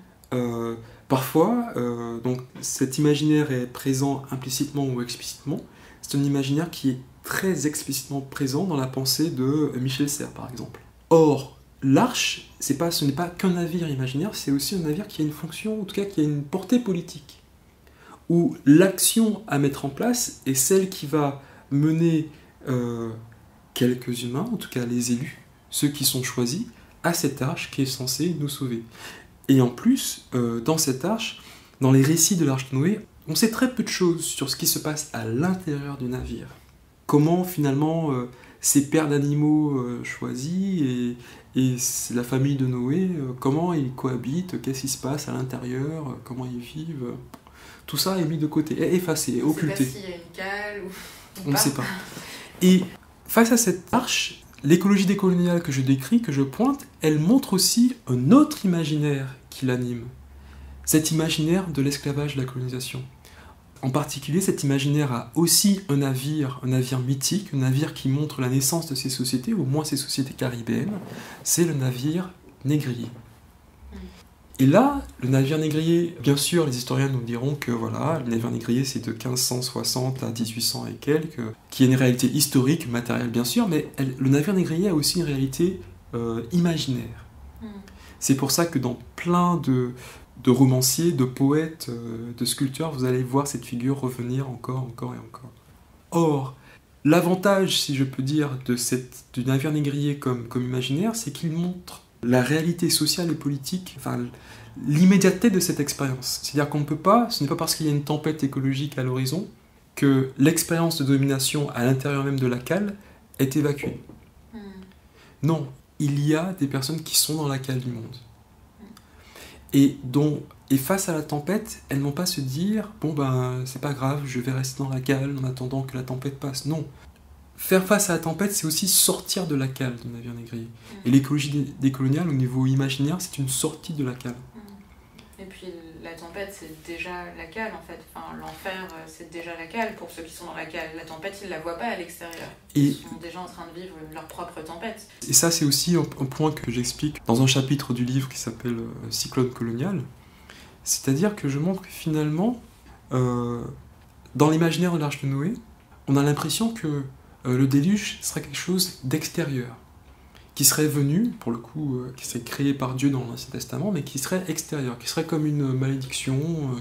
Parfois, donc, cet imaginaire est présent implicitement ou explicitement. C'est un imaginaire qui est très explicitement présent dans la pensée de Michel Serres, par exemple. Or, l'arche, ce n'est pas qu'un navire imaginaire, c'est aussi un navire qui a une fonction, en tout cas qui a une portée politique, où l'action à mettre en place est celle qui va mener quelques humains, en tout cas les élus, ceux qui sont choisis, à cette arche qui est censée nous sauver. Et en plus, dans cette arche, dans les récits de l'Arche de Noé, on sait très peu de choses sur ce qui se passe à l'intérieur du navire. Comment finalement ces paires d'animaux choisis et la famille de Noé, comment ils cohabitent, qu'est-ce qui se passe à l'intérieur, comment ils vivent. Tout ça est mis de côté, est effacé, est occulté. On ne sait pas s'il y a une cale ou on ne sait pas. Et face à cette arche, l'écologie décoloniale que je décris, que je pointe, elle montre aussi un autre imaginaire qui l'anime. Cet imaginaire de l'esclavage, de la colonisation. En particulier, cet imaginaire a aussi un navire mythique, un navire qui montre la naissance de ces sociétés, au moins ces sociétés caribéennes, c'est le navire négrier. Et là, le navire négrier, bien sûr, les historiens nous diront que voilà, le navire négrier c'est de 1560 à 1800 et quelques, qui est une réalité historique, matérielle bien sûr, mais le navire négrier a aussi une réalité imaginaire. C'est pour ça que dans plein de romanciers, de poètes, de sculpteurs, vous allez voir cette figure revenir encore et encore. Or, l'avantage, si je peux dire, du navire négrier comme imaginaire, c'est qu'il montre la réalité sociale et politique, enfin l'immédiateté de cette expérience. C'est-à-dire qu'on ne peut pas, ce n'est pas parce qu'il y a une tempête écologique à l'horizon que l'expérience de domination à l'intérieur même de la cale est évacuée. Non, il y a des personnes qui sont dans la cale du monde. Et face à la tempête, elles n'ont pas à se dire « bon ben c'est pas grave, je vais rester dans la cale en attendant que la tempête passe ». Non. Faire face à la tempête, c'est aussi sortir de la cale du navire négrier. Et l'écologie décoloniale, au niveau imaginaire, c'est une sortie de la cale. Et puis la tempête, c'est déjà la cale en fait. Enfin, l'enfer, c'est déjà la cale pour ceux qui sont dans la cale. La tempête, ils ne la voient pas à l'extérieur. Ils sont déjà en train de vivre leur propre tempête. Et ça, c'est aussi un point que j'explique dans un chapitre du livre qui s'appelle « Cyclone colonial ». C'est-à-dire que je montre que finalement, dans l'imaginaire de l'Arche de Noé, on a l'impression que le déluge serait quelque chose d'extérieur, qui serait venu, pour le coup, qui serait créé par Dieu dans l'Ancien Testament, mais qui serait extérieur, qui serait comme une malédiction.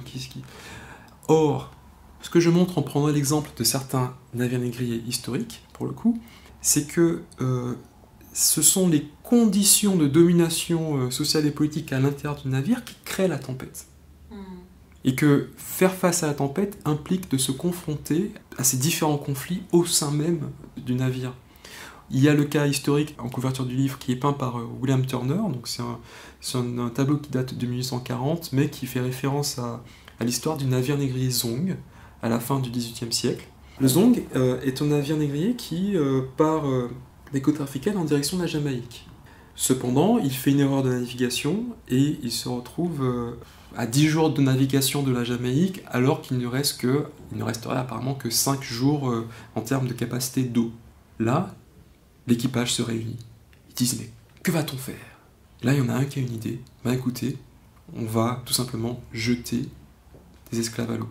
Or, ce que je montre en prenant l'exemple de certains navires négriers historiques, pour le coup, c'est que ce sont les conditions de domination sociale et politique à l'intérieur du navire qui créent la tempête. Et que faire face à la tempête implique de se confronter à ces différents conflits au sein même du navire. Il y a le cas historique en couverture du livre qui est peint par William Turner, donc c'est un tableau qui date de 1840, mais qui fait référence à l'histoire du navire négrier Zong, à la fin du XVIIIe siècle. Le Zong est un navire négrier qui part des côtes africaines en direction de la Jamaïque. Cependant, il fait une erreur de navigation et il se retrouve à 10 jours de navigation de la Jamaïque, alors qu'il ne resterait apparemment que 5 jours en termes de capacité d'eau. Là, l'équipage se réunit. Ils disent « mais que va-t-on faire ?» Là, il y en a un qui a une idée. « Ben écoutez, on va tout simplement jeter des esclaves à l'eau. »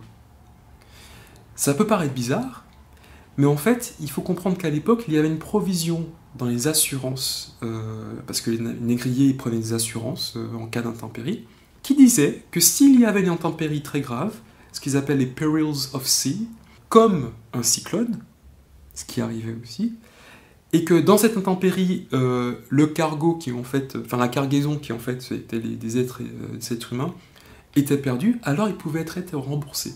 Ça peut paraître bizarre, mais en fait, il faut comprendre qu'à l'époque, il y avait une provision dans les assurances, parce que les négriers prenaient des assurances en cas d'intempérie, qui disait que s'il y avait une intempérie très grave, ce qu'ils appellent les perils of sea, comme un cyclone, ce qui arrivait aussi, et que dans cette intempérie, le cargo la cargaison qui en fait étaient des êtres humains, était perdue, alors ils pouvaient être remboursés.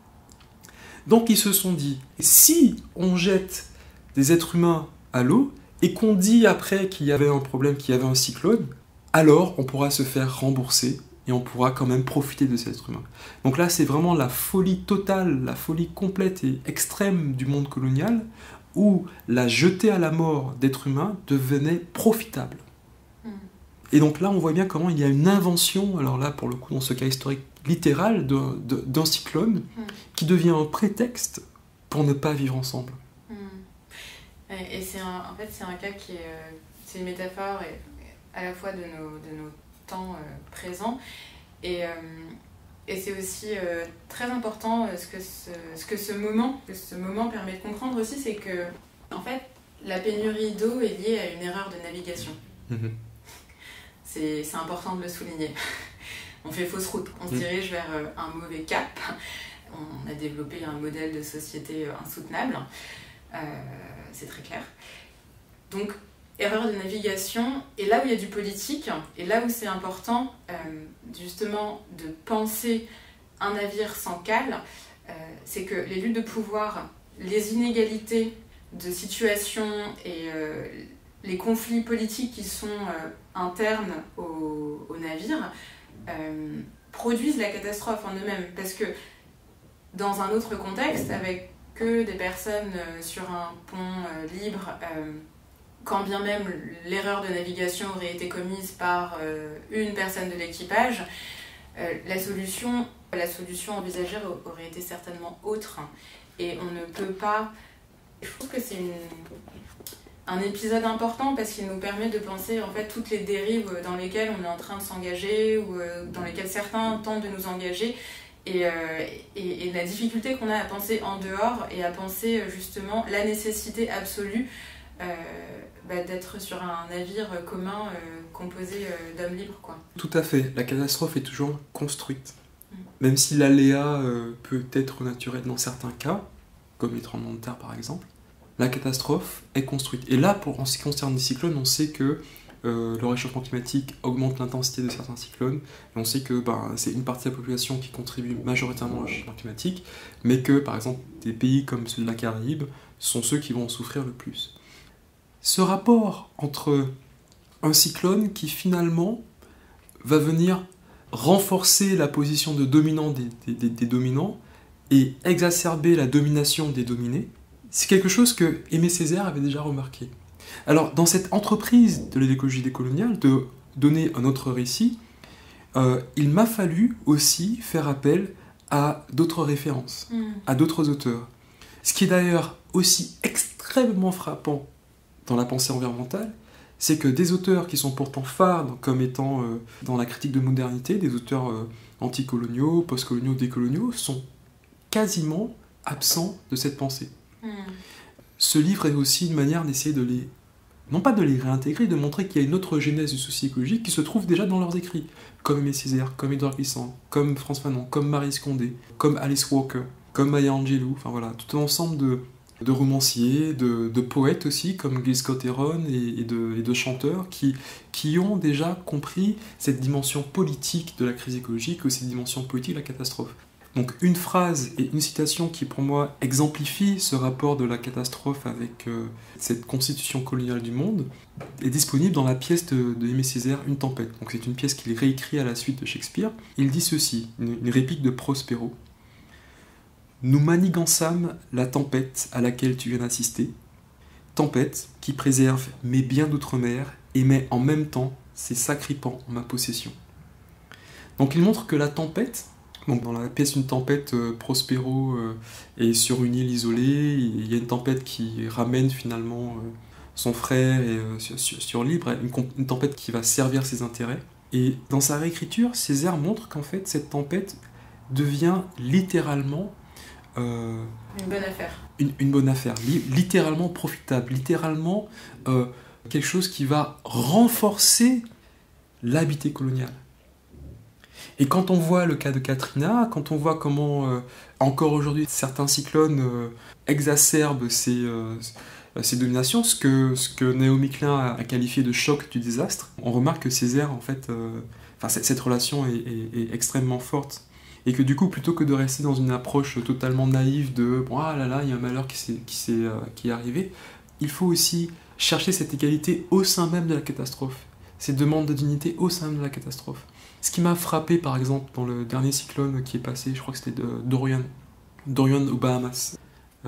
Donc ils se sont dit, si on jette des êtres humains à l'eau, et qu'on dit après qu'il y avait un problème, qu'il y avait un cyclone, alors on pourra se faire rembourser, et on pourra quand même profiter de cet être humain. Donc là, c'est vraiment la folie totale, la folie complète et extrême du monde colonial, où la jetée à la mort d'êtres humains devenait profitable. Et donc là, on voit bien comment il y a une invention, alors là, pour le coup, dans ce cas historique littéral, d'un cyclone, qui devient un prétexte pour ne pas vivre ensemble. Et c'est en fait, c'est un cas qui est... c'est une métaphore à la fois de nos temps présents, et c'est aussi très important ce que ce moment permet de comprendre aussi, c'est que en fait la pénurie d'eau est liée à une erreur de navigation. C'est important de le souligner. On fait fausse route, on se dirige vers un mauvais cap, on a développé un modèle de société insoutenable, c'est très clair. Donc erreur de navigation, et là où il y a du politique, et là où c'est important justement de penser un navire sans cale, c'est que les luttes de pouvoir, les inégalités de situation et les conflits politiques qui sont internes au navire produisent la catastrophe en eux-mêmes. Parce que dans un autre contexte, avec que des personnes sur un pont libre, quand bien même l'erreur de navigation aurait été commise par une personne de l'équipage, la solution envisagée aurait été certainement autre. Et on ne peut pas... Je trouve que c'est un épisode important parce qu'il nous permet de penser en fait toutes les dérives dans lesquelles on est en train de s'engager ou dans lesquelles certains tentent de nous engager et la difficulté qu'on a à penser en dehors et à penser justement la nécessité absolue d'être sur un navire commun composé d'hommes libres, quoi. Tout à fait, la catastrophe est toujours construite. Même si l'aléa peut être naturel dans certains cas, comme les tremblements de terre par exemple, la catastrophe est construite. Et là, en ce qui concerne les cyclones, on sait que le réchauffement climatique augmente l'intensité de certains cyclones, et on sait que c'est une partie de la population qui contribue majoritairement au réchauffement climatique, mais que par exemple des pays comme ceux de la Caraïbe sont ceux qui vont en souffrir le plus. Ce rapport entre un cyclone qui finalement va venir renforcer la position de dominant des dominants et exacerber la domination des dominés, c'est quelque chose que Aimé Césaire avait déjà remarqué. Alors, dans cette entreprise de l'écologie décoloniale, de donner un autre récit, il m'a fallu aussi faire appel à d'autres références, à d'autres auteurs. Ce qui est d'ailleurs aussi extrêmement frappant dans la pensée environnementale, c'est que des auteurs qui sont pourtant phares comme étant dans la critique de modernité, des auteurs anticoloniaux, postcoloniaux, décoloniaux, sont quasiment absents de cette pensée. Ce livre est aussi une manière d'essayer de les... non pas de les réintégrer, de montrer qu'il y a une autre genèse du souci écologique qui se trouve déjà dans leurs écrits, comme Aimé Césaire, comme Édouard Glissant, comme Frantz Fanon, comme Marie Scondé, comme Alice Walker, comme Maya Angelou, enfin voilà, tout un ensemble de romanciers, de poètes aussi, comme Gil Scott-Heron et de chanteurs qui ont déjà compris cette dimension politique de la crise écologique, aussi cette dimension politique de la catastrophe. Donc une phrase et une citation qui pour moi exemplifie ce rapport de la catastrophe avec cette constitution coloniale du monde est disponible dans la pièce de Aimé Césaire, Une tempête. Donc c'est une pièce qu'il réécrit à la suite de Shakespeare. Il dit ceci, une réplique de Prospero. « Nous manigançâmes la tempête à laquelle tu viens d'assister, tempête qui préserve mes biens d'outre-mer et met en même temps ses sacripants en ma possession. » Donc il montre que la tempête, donc dans la pièce Une tempête, Prospero est sur une île isolée, il y a une tempête qui ramène finalement son frère sur l'île, une tempête qui va servir ses intérêts. Et dans sa réécriture, Césaire montre qu'en fait cette tempête devient littéralement une bonne affaire. Une bonne affaire, littéralement profitable, littéralement quelque chose qui va renforcer l'habité colonial. Et quand on voit le cas de Katrina, quand on voit comment encore aujourd'hui certains cyclones exacerbent ces dominations, ce que Naomi Klein a qualifié de choc du désastre, on remarque que Césaire, en fait, cette relation est extrêmement forte. Et que du coup, plutôt que de rester dans une approche totalement naïve de « ah là là, il y a un malheur qui est arrivé », il faut aussi chercher cette égalité au sein même de la catastrophe, ces demandes de dignité au sein même de la catastrophe. Ce qui m'a frappé, par exemple, dans le dernier cyclone qui est passé, je crois que c'était Dorian aux Bahamas.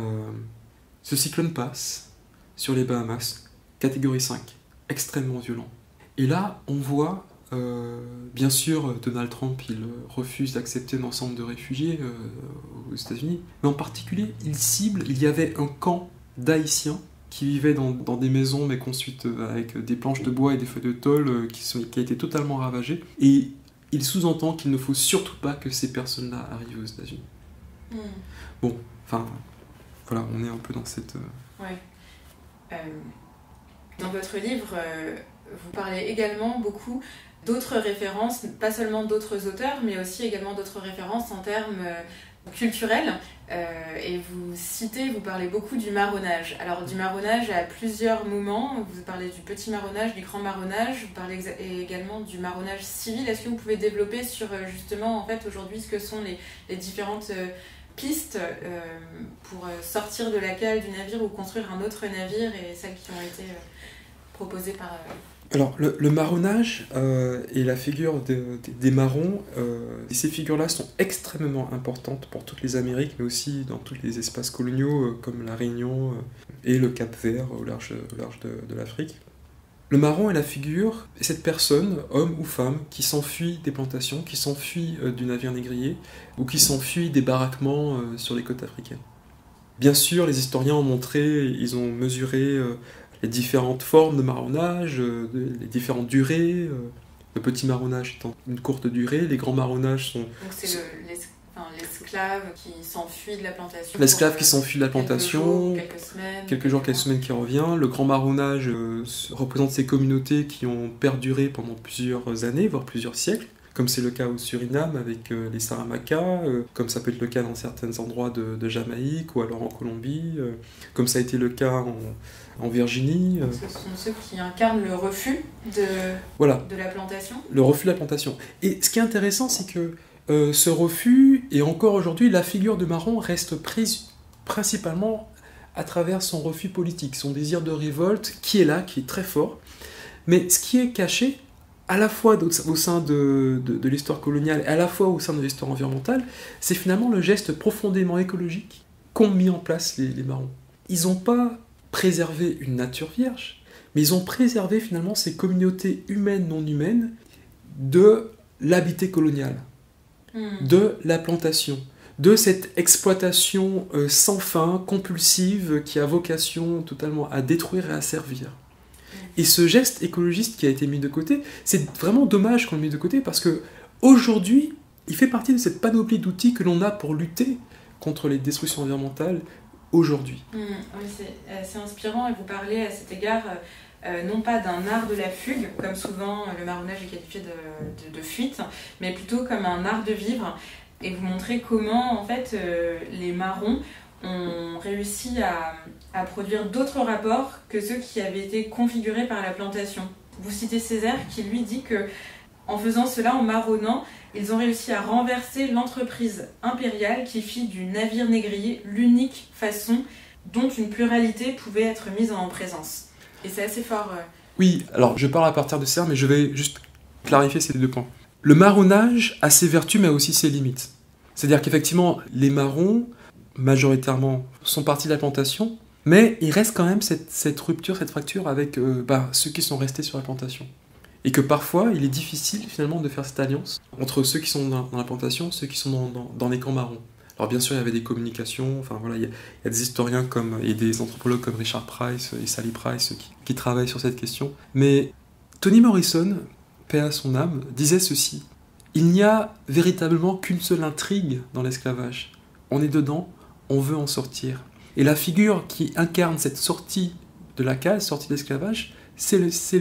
Ce cyclone passe sur les Bahamas, catégorie 5, extrêmement violent. Et là, on voit... bien sûr, Donald Trump, il refuse d'accepter un ensemble de réfugiés aux États-Unis, mais en particulier, il y avait un camp d'Haïtiens qui vivaient dans des maisons, mais construites avec des planches de bois et des feuilles de tôle qui a été totalement ravagées, et il sous-entend qu'il ne faut surtout pas que ces personnes-là arrivent aux États-Unis. Bon, enfin, voilà, on est un peu dans cette... Ouais. Dans votre livre, vous parlez également beaucoup d'autres références, pas seulement d'autres auteurs, mais aussi également d'autres références en termes culturels. Et vous parlez beaucoup du marronnage. Alors du marronnage à plusieurs moments, vous parlez du petit marronnage, du grand marronnage, vous parlez également du marronnage civil. Est-ce que vous pouvez développer sur justement en fait aujourd'hui ce que sont les différentes pistes pour sortir de la cale du navire ou construire un autre navire et celles qui ont été proposées par... Alors, le marronnage et la figure des marrons, ces figures-là sont extrêmement importantes pour toutes les Amériques, mais aussi dans tous les espaces coloniaux comme la Réunion et le Cap-Vert au large de l'Afrique. Le marron est la figure, cette personne, homme ou femme, qui s'enfuit des plantations, qui s'enfuit du navire négrier, ou qui s'enfuit des baraquements sur les côtes africaines. Bien sûr, les historiens ont montré, ils ont mesuré les différentes formes de marronnage, les différentes durées. Le petit marronnage étant une courte durée, les grands marronnages sont... Donc c'est l'esclave qui s'enfuit de la plantation. L'esclave qui s'enfuit de la plantation, quelques jours, quelques semaines qui revient. Le grand marronnage représente ces communautés qui ont perduré pendant plusieurs années, voire plusieurs siècles, comme c'est le cas au Suriname avec les Saramacas, comme ça peut être le cas dans certains endroits de Jamaïque ou alors en Colombie, comme ça a été le cas en Virginie. Ce sont ceux qui incarnent le refus de la plantation. Le refus de la plantation. Et ce qui est intéressant, c'est que ce refus, et encore aujourd'hui, la figure de marron reste prise principalement à travers son refus politique, son désir de révolte qui est là, qui est très fort. Mais ce qui est caché, à la fois au sein de l'histoire coloniale et à la fois au sein de l'histoire environnementale, c'est finalement le geste profondément écologique qu'ont mis en place les marrons. Ils n'ont pas préservé une nature vierge, mais ils ont préservé finalement ces communautés humaines, non humaines, de l'habité colonial, de la plantation, de cette exploitation sans fin, compulsive, qui a vocation totalement à détruire et à servir. Et ce geste écologiste qui a été mis de côté, c'est vraiment dommage qu'on le mette de côté parce que aujourd'hui, il fait partie de cette panoplie d'outils que l'on a pour lutter contre les destructions environnementales aujourd'hui. Oui, c'est inspirant et vous parlez à cet égard non pas d'un art de la fugue, comme souvent le marronnage est qualifié de fuite, mais plutôt comme un art de vivre. Et vous montrez comment en fait les marrons ont réussi à produire d'autres rapports que ceux qui avaient été configurés par la plantation. Vous citez Césaire qui lui dit que en faisant cela, en marronnant, ils ont réussi à renverser l'entreprise impériale qui fit du navire négrier l'unique façon dont une pluralité pouvait être mise en présence. Et c'est assez fort. Oui, alors je parle à partir de ça, mais je vais juste clarifier ces deux points. Le marronnage a ses vertus, mais aussi ses limites. C'est-à-dire qu'effectivement, les marrons, majoritairement, sont partis de la plantation, mais il reste quand même cette rupture, cette fracture avec ceux qui sont restés sur la plantation. Et que parfois, il est difficile finalement de faire cette alliance entre ceux qui sont dans la plantation, ceux qui sont dans les camps marrons. Alors bien sûr, il y avait des communications, enfin voilà, il y a des historiens et des anthropologues comme Richard Price et Sally Price qui travaillent sur cette question. Mais Toni Morrison, paix à son âme, disait ceci: il n'y a véritablement qu'une seule intrigue dans l'esclavage. On est dedans, on veut en sortir. Et la figure qui incarne cette sortie de la case, sortie de l'esclavage, c'est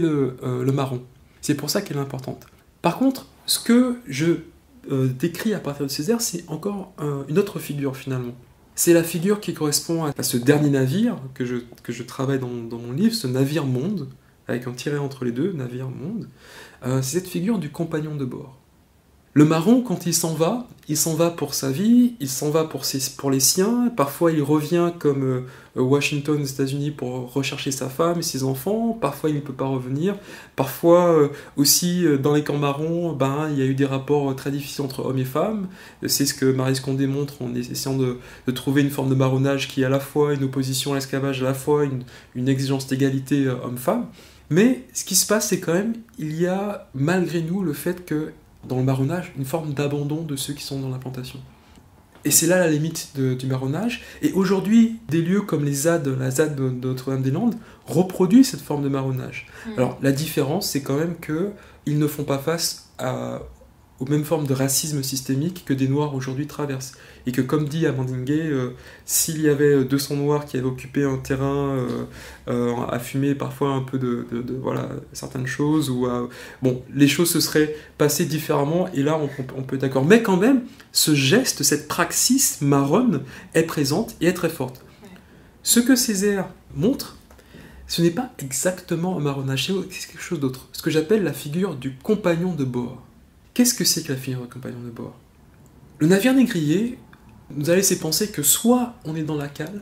le marron. C'est pour ça qu'elle est importante. Par contre, ce que je décrit à partir de Césaire, c'est encore une autre figure finalement. C'est la figure qui correspond à ce dernier navire que je travaille dans mon livre, ce navire monde, avec un tiret entre les deux, navire monde. C'est cette figure du compagnon de bord. Le marron, quand il s'en va pour sa vie, il s'en va pour les siens. Parfois, il revient comme Washington aux États-Unis pour rechercher sa femme et ses enfants. Parfois, il ne peut pas revenir. Parfois, aussi, dans les camps marrons, il y a eu des rapports très difficiles entre hommes et femmes. C'est ce que Maryse Condé montre en essayant de trouver une forme de marronnage qui est à la fois une opposition à l'esclavage, à la fois une exigence d'égalité homme-femme. Mais ce qui se passe, c'est quand même, il y a malgré nous le fait que dans le marronnage, une forme d'abandon de ceux qui sont dans la plantation. Et c'est là la limite du marronnage. Et aujourd'hui, des lieux comme la ZAD de Notre-Dame-des-Landes reproduisent cette forme de marronnage. Alors la différence, c'est quand même qu'ils ne font pas face aux mêmes formes de racisme systémique que des Noirs aujourd'hui traversent. Et que, comme dit Amandine Gay, s'il y avait 200 Noirs qui avaient occupé un terrain à fumer parfois un peu de voilà, certaines choses, bon, les choses se seraient passées différemment, et là on peut être d'accord. Mais quand même, ce geste, cette praxis marronne est présente et est très forte. Ce que Césaire montre, ce n'est pas exactement un marronnage, c'est quelque chose d'autre. Ce que j'appelle la figure du compagnon de bord. Qu'est-ce que c'est que la figure du compagnon de bord? Le navire négrier nous a laissé penser que soit on est dans la cale,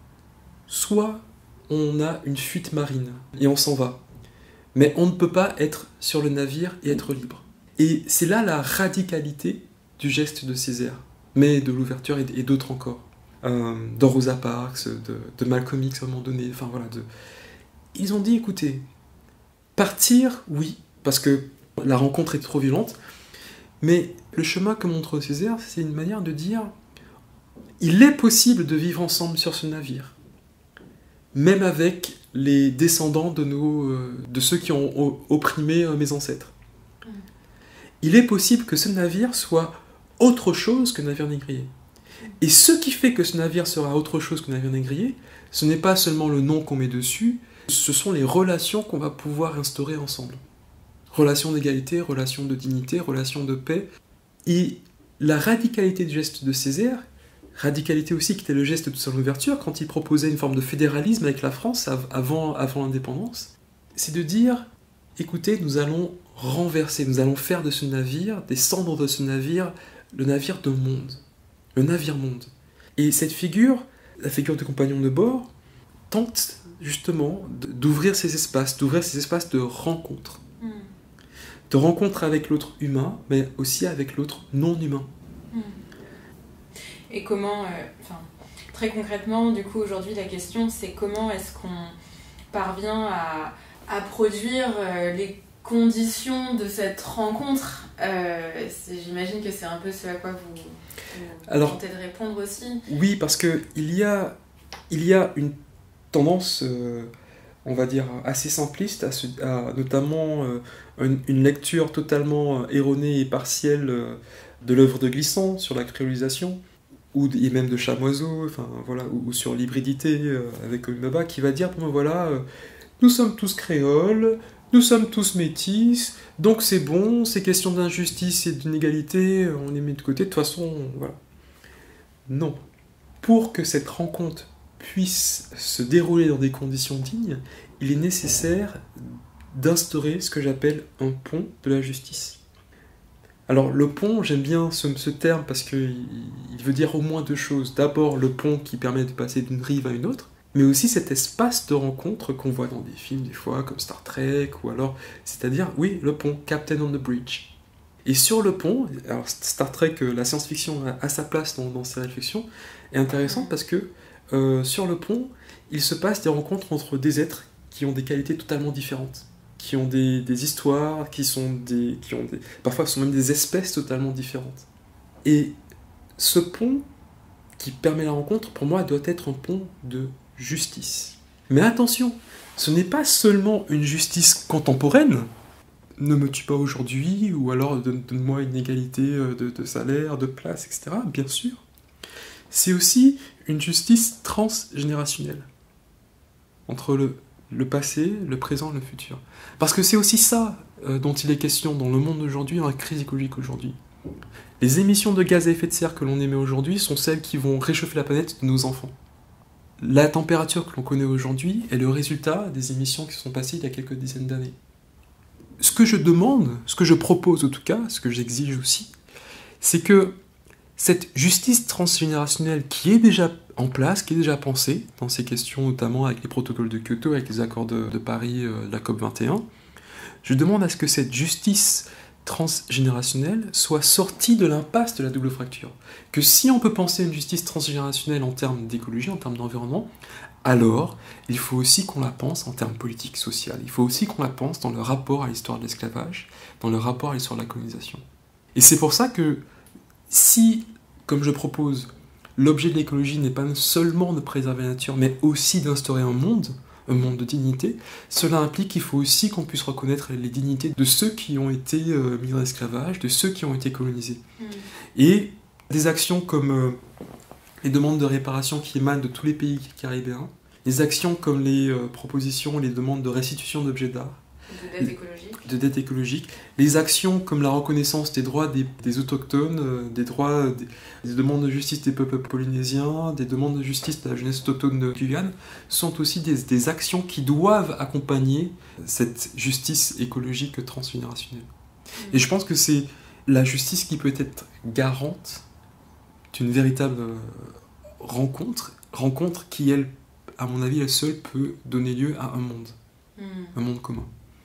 soit on a une fuite marine et on s'en va. Mais on ne peut pas être sur le navire et être libre. Et c'est là la radicalité du geste de Césaire, mais de l'ouverture et d'autres encore. Dans Rosa Parks, de Malcolm X à un moment donné, enfin voilà. Ils ont dit, écoutez, partir, oui, parce que la rencontre est trop violente, mais le chemin que montre Césaire, c'est une manière de dire, il est possible de vivre ensemble sur ce navire, même avec les descendants de ceux qui ont opprimé mes ancêtres. Il est possible que ce navire soit autre chose que navire négrier. Et ce qui fait que ce navire sera autre chose que navire négrier, ce n'est pas seulement le nom qu'on met dessus, ce sont les relations qu'on va pouvoir instaurer ensemble. Relations d'égalité, relations de dignité, relations de paix. Et la radicalité du geste de Césaire, radicalité aussi qui était le geste de son ouverture, quand il proposait une forme de fédéralisme avec la France avant l'indépendance, c'est de dire, écoutez, nous allons renverser, nous allons faire de ce navire, des cendres de ce navire, le navire de monde, le navire-monde. Et cette figure, la figure du compagnon de bord, tente justement d'ouvrir ces espaces de rencontre. De rencontre avec l'autre humain, mais aussi avec l'autre non-humain. Et comment, très concrètement, du coup, aujourd'hui, la question, c'est comment est-ce qu'on parvient à produire les conditions de cette rencontre. J'imagine que c'est un peu ce à quoi vous tentez de répondre aussi. Oui, parce qu'il y a une tendance, on va dire, assez simpliste, à notamment une lecture totalement erronée et partielle de l'œuvre de Glissant sur la créolisation, et même de Chamoiseau, ou sur l'hybridité avec Baba, qui va dire, nous sommes tous créoles, nous sommes tous métis, donc c'est bon, ces questions d'injustice et d'inégalité, on les met de côté, de toute façon, voilà. Non. Pour que cette rencontre puisse se dérouler dans des conditions dignes, il est nécessaire d'instaurer ce que j'appelle un pont de la justice. Alors le pont, j'aime bien ce terme parce qu'il veut dire au moins deux choses. D'abord le pont qui permet de passer d'une rive à une autre, mais aussi cet espace de rencontre qu'on voit dans des films des fois, comme Star Trek, ou alors, c'est-à-dire, oui, le pont, Captain on the Bridge. Et sur le pont, alors Star Trek, la science-fiction a sa place dans ces réflexions, est intéressante parce que sur le pont, il se passe des rencontres entre des êtres qui ont des qualités totalement différentes, qui ont des histoires, parfois ce sont même des espèces totalement différentes. Et ce pont qui permet la rencontre, pour moi, doit être un pont de justice. Mais attention, ce n'est pas seulement une justice contemporaine, ne me tue pas aujourd'hui, ou alors donne-moi une égalité de salaire, de place, etc. Bien sûr. C'est aussi une justice transgénérationnelle, entre le passé, le présent et le futur. Parce que c'est aussi ça dont il est question dans le monde d'aujourd'hui, dans la crise écologique aujourd'hui. Les émissions de gaz à effet de serre que l'on émet aujourd'hui sont celles qui vont réchauffer la planète de nos enfants. La température que l'on connaît aujourd'hui est le résultat des émissions qui sont passées il y a quelques dizaines d'années. Ce que je demande, ce que je propose en tout cas, ce que j'exige aussi, c'est que cette justice transgénérationnelle qui est déjà en place, qui est déjà pensée dans ces questions, notamment avec les protocoles de Kyoto, avec les accords de Paris, de la COP21, je demande à ce que cette justice transgénérationnelle soit sortie de l'impasse de la double fracture. Que si on peut penser une justice transgénérationnelle en termes d'écologie, en termes d'environnement, alors il faut aussi qu'on la pense en termes politiques, sociaux. Il faut aussi qu'on la pense dans le rapport à l'histoire de l'esclavage, dans le rapport à l'histoire de la colonisation. Et c'est pour ça que si, comme je propose, l'objet de l'écologie n'est pas seulement de préserver la nature, mais aussi d'instaurer un monde un monde de dignité, cela implique qu'il faut aussi qu'on puisse reconnaître les dignités de ceux qui ont été mis en esclavage, de ceux qui ont été colonisés. Et des actions comme les demandes de réparation qui émanent de tous les pays caribéens, des actions comme les propositions, les demandes de restitution d'objets d'art, de dette écologique, les actions comme la reconnaissance des droits des autochtones, des demandes de justice des peuples polynésiens, des demandes de justice de la jeunesse autochtone de Guyane, sont aussi des actions qui doivent accompagner cette justice écologique transgénérationnelle. Et je pense que c'est la justice qui peut être garante d'une véritable rencontre qui, elle, à mon avis, elle seule peut donner lieu à un monde commun.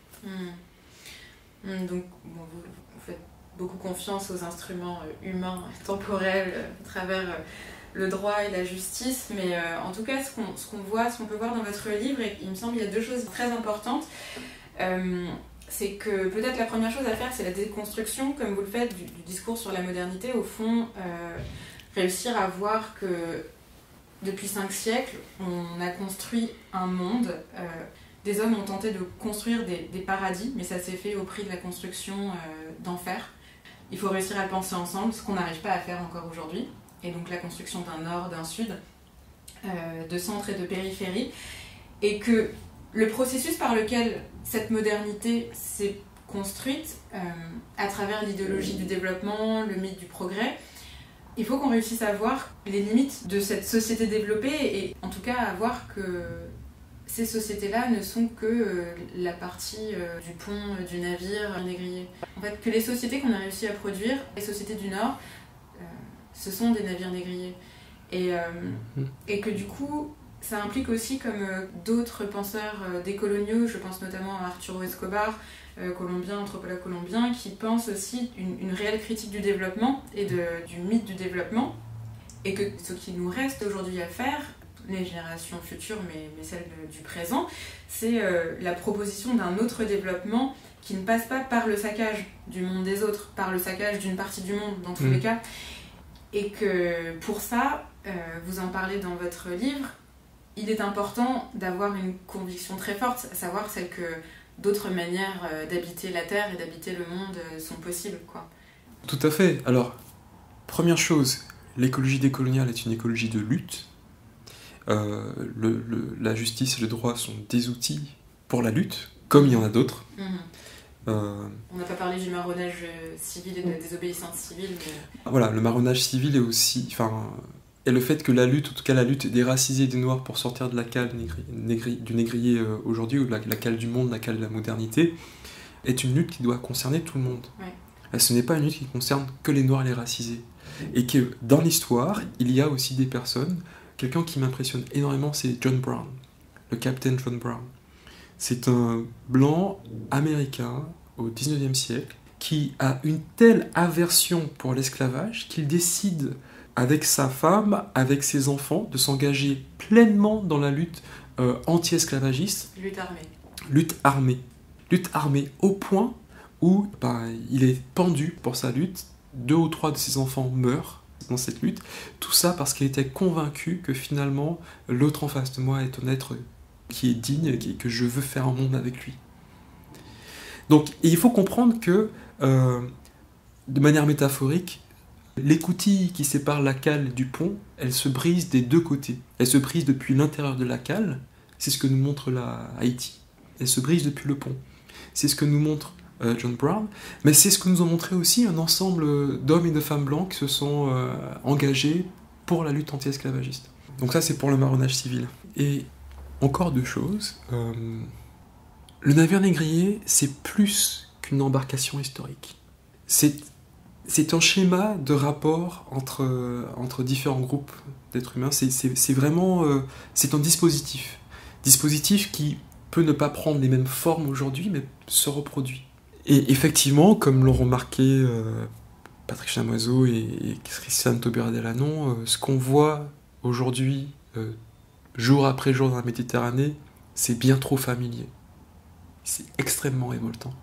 Donc, bon, vous faites beaucoup confiance aux instruments humains, temporels, à travers le droit et la justice, mais en tout cas, ce qu'on peut voir dans votre livre, et il me semble qu'il y a deux choses très importantes. C'est que peut-être la première chose à faire, c'est la déconstruction, comme vous le faites, du discours sur la modernité. Au fond, réussir à voir que depuis 5 siècles, on a construit un monde. Des hommes ont tenté de construire des paradis, mais ça s'est fait au prix de la construction d'enfer. Il faut réussir à le penser ensemble, ce qu'on n'arrive pas à faire encore aujourd'hui. Et donc la construction d'un nord, d'un sud, de centre et de périphérie. Et que le processus par lequel cette modernité s'est construite, à travers l'idéologie du développement, le mythe du progrès, il faut qu'on réussisse à voir les limites de cette société développée et en tout cas à voir que ces sociétés-là ne sont que la partie du pont, du navire négrier. En fait, que les sociétés qu'on a réussi à produire, les sociétés du Nord, ce sont des navires négriers. Et que du coup, ça implique aussi, comme d'autres penseurs décoloniaux, je pense notamment à Arturo Escobar, anthropologue colombien, qui pense aussi une réelle critique du développement et du mythe du développement. Et que ce qui nous reste aujourd'hui à faire, les générations futures, mais celles du présent, c'est la proposition d'un autre développement qui ne passe pas par le saccage du monde des autres, par le saccage d'une partie du monde, dans tous les cas. Et que pour ça, vous en parlez dans votre livre, il est important d'avoir une conviction très forte, à savoir celle que d'autres manières d'habiter la Terre et d'habiter le monde sont possibles, quoi. Tout à fait. Alors, première chose, l'écologie décoloniale est une écologie de lutte. La justice et le droit sont des outils pour la lutte, comme il y en a d'autres. On n'a pas parlé du marronnage civil et de la désobéissance civile. Mais... Voilà, le marronnage civil est aussi... Et le fait que la lutte, en tout cas la lutte des racisés et des noirs pour sortir de la cale du négrier aujourd'hui, ou de la cale du monde, la cale de la modernité, est une lutte qui doit concerner tout le monde. Ouais. Ce n'est pas une lutte qui concerne que les noirs et les racisés. Et que dans l'histoire, il y a aussi des personnes. Quelqu'un qui m'impressionne énormément, c'est John Brown, le capitaine John Brown. C'est un blanc américain au 19e siècle qui a une telle aversion pour l'esclavage qu'il décide, avec sa femme, avec ses enfants, de s'engager pleinement dans la lutte anti-esclavagiste. Lutte armée au point où il est pendu pour sa lutte. 2 ou 3 de ses enfants meurent dans cette lutte. Tout ça parce qu'il était convaincu que finalement, l'autre en face de moi est un être qui est digne et que je veux faire un monde avec lui. Donc, il faut comprendre que, de manière métaphorique, l'écoutille qui sépare la cale du pont, elle se brise des deux côtés. Elle se brise depuis l'intérieur de la cale, c'est ce que nous montre Haïti. Elle se brise depuis le pont. C'est ce que nous montre John Brown, mais c'est ce que nous ont montré aussi un ensemble d'hommes et de femmes blancs qui se sont engagés pour la lutte anti-esclavagiste. Donc ça, c'est pour le marronnage civil. Et encore 2 choses. Le navire négrier, c'est plus qu'une embarcation historique. C'est un schéma de rapport entre différents groupes d'êtres humains. C'est vraiment c'est un dispositif. Dispositif qui peut ne pas prendre les mêmes formes aujourd'hui, mais se reproduit. Et effectivement, comme l'ont remarqué Patrick Chamoiseau et Christiane Taubira-Delanon, ce qu'on voit aujourd'hui, jour après jour dans la Méditerranée, c'est bien trop familier. C'est extrêmement révoltant.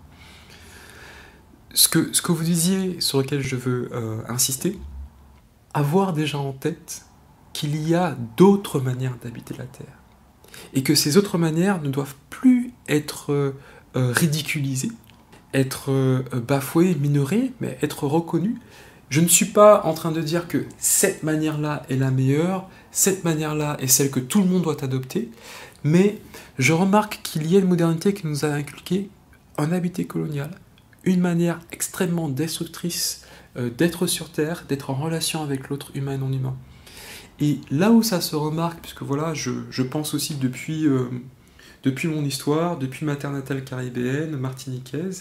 Ce que vous disiez, sur lequel je veux insister, avoir déjà en tête qu'il y a d'autres manières d'habiter la Terre. et que ces autres manières ne doivent plus être ridiculisées, être bafouées, minorées, mais être reconnues. Je ne suis pas en train de dire que cette manière-là est la meilleure, cette manière-là est celle que tout le monde doit adopter, mais je remarque qu'il y a une modernité qui nous a inculqué un habité colonial, une manière extrêmement destructrice d'être sur Terre, d'être en relation avec l'autre humain et non humain. Et là où ça se remarque, puisque voilà, je pense aussi depuis mon histoire, depuis ma terre natale caribéenne, martiniquaise,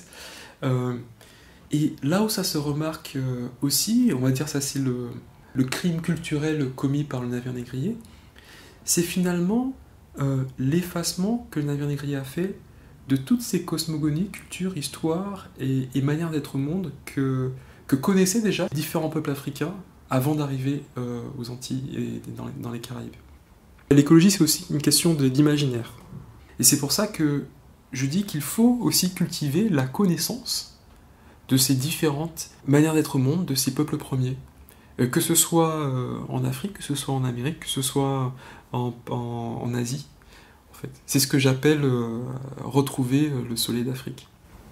et là où ça se remarque aussi, on va dire ça c'est le crime culturel commis par le navire négrier, c'est finalement l'effacement que le navire négrier a fait de toutes ces cosmogonies, cultures, histoires et manières d'être au monde que connaissaient déjà différents peuples africains avant d'arriver aux Antilles et dans les Caraïbes. L'écologie, c'est aussi une question d'imaginaire. Et c'est pour ça que je dis qu'il faut aussi cultiver la connaissance de ces différentes manières d'être au monde, de ces peuples premiers. Que ce soit en Afrique, que ce soit en Amérique, que ce soit en Asie. En fait. C'est ce que j'appelle retrouver le soleil d'Afrique.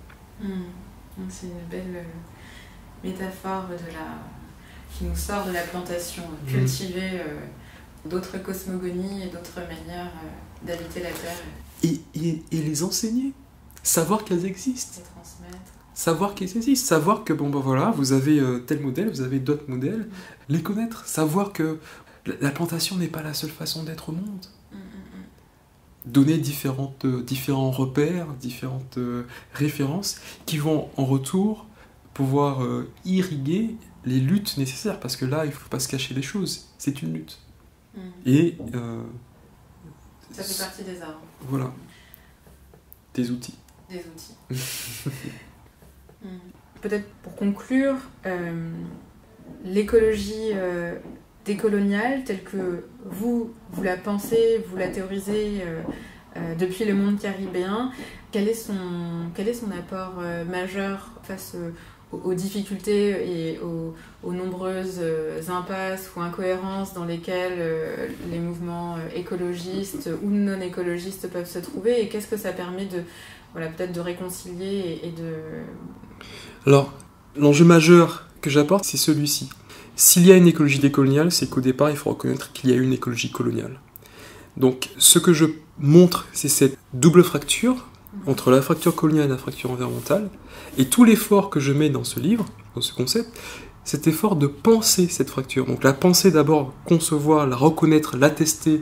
C'est une belle métaphore qui nous sort de la plantation, cultiver d'autres cosmogonies et d'autres manières d'habiter la Terre. Et les enseigner, savoir qu'elles existent. Les transmettre. Savoir qu'elles existent, savoir que voilà, vous avez tel modèle, vous avez d'autres modèles, les connaître, savoir que la plantation n'est pas la seule façon d'être au monde. Donner différents repères, différentes références qui vont en retour pouvoir irriguer les luttes nécessaires, parce que là, il ne faut pas se cacher les choses, c'est une lutte. Et ça fait partie des armes. Voilà. Des outils. Des outils. Peut-être pour conclure, l'écologie décoloniale, telle que vous la pensez, vous la théorisez depuis le monde caribéen, quel est son apport majeur face aux difficultés et aux nombreuses impasses ou incohérences dans lesquelles les mouvements écologistes ou non écologistes peuvent se trouver, et qu'est-ce que ça permet peut-être de réconcilier et de... Alors, l'enjeu majeur que j'apporte, c'est celui-ci. S'il y a une écologie décoloniale, c'est qu'au départ, il faut reconnaître qu'il y a une écologie coloniale. Donc, ce que je montre, c'est cette double fracture entre la fracture coloniale et la fracture environnementale, et tout l'effort que je mets dans ce livre, dans ce concept, cet effort de penser cette fracture. Donc la penser d'abord, concevoir, la reconnaître, l'attester,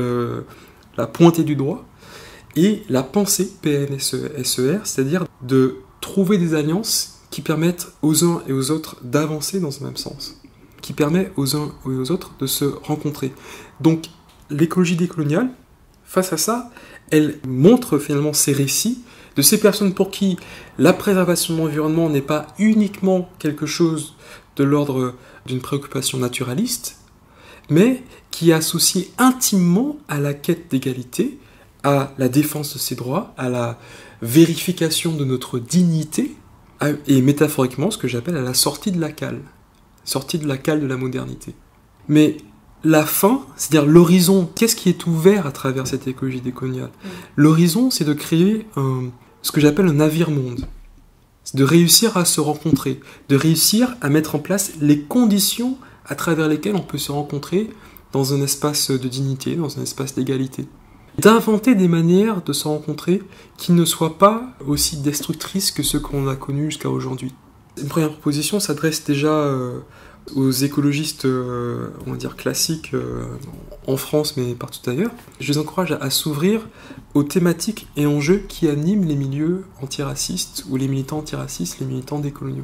la pointer du doigt, et la penser, PNSER, c'est-à-dire de trouver des alliances qui permettent aux uns et aux autres d'avancer dans ce même sens, qui permet aux uns et aux autres de se rencontrer. Donc l'écologie décoloniale, face à ça, elle montre finalement ces récits de ces personnes pour qui la préservation de l'environnement n'est pas uniquement quelque chose de l'ordre d'une préoccupation naturaliste, mais qui est associée intimement à la quête d'égalité, à la défense de ses droits, à la vérification de notre dignité, et métaphoriquement ce que j'appelle à la sortie de la cale de la modernité. Mais la fin, c'est-à-dire l'horizon, qu'est-ce qui est ouvert à travers cette écologie décoloniale ? L'horizon, c'est de créer ce que j'appelle un navire-monde. C'est de réussir à se rencontrer, de réussir à mettre en place les conditions à travers lesquelles on peut se rencontrer dans un espace de dignité, dans un espace d'égalité. D'inventer des manières de se rencontrer qui ne soient pas aussi destructrices que ceux qu'on a connus jusqu'à aujourd'hui. Une première proposition s'adresse déjà aux écologistes, on va dire classiques, en France mais partout ailleurs. Je les encourage à s'ouvrir aux thématiques et enjeux qui animent les milieux antiracistes ou les militants antiracistes, les militants décoloniaux.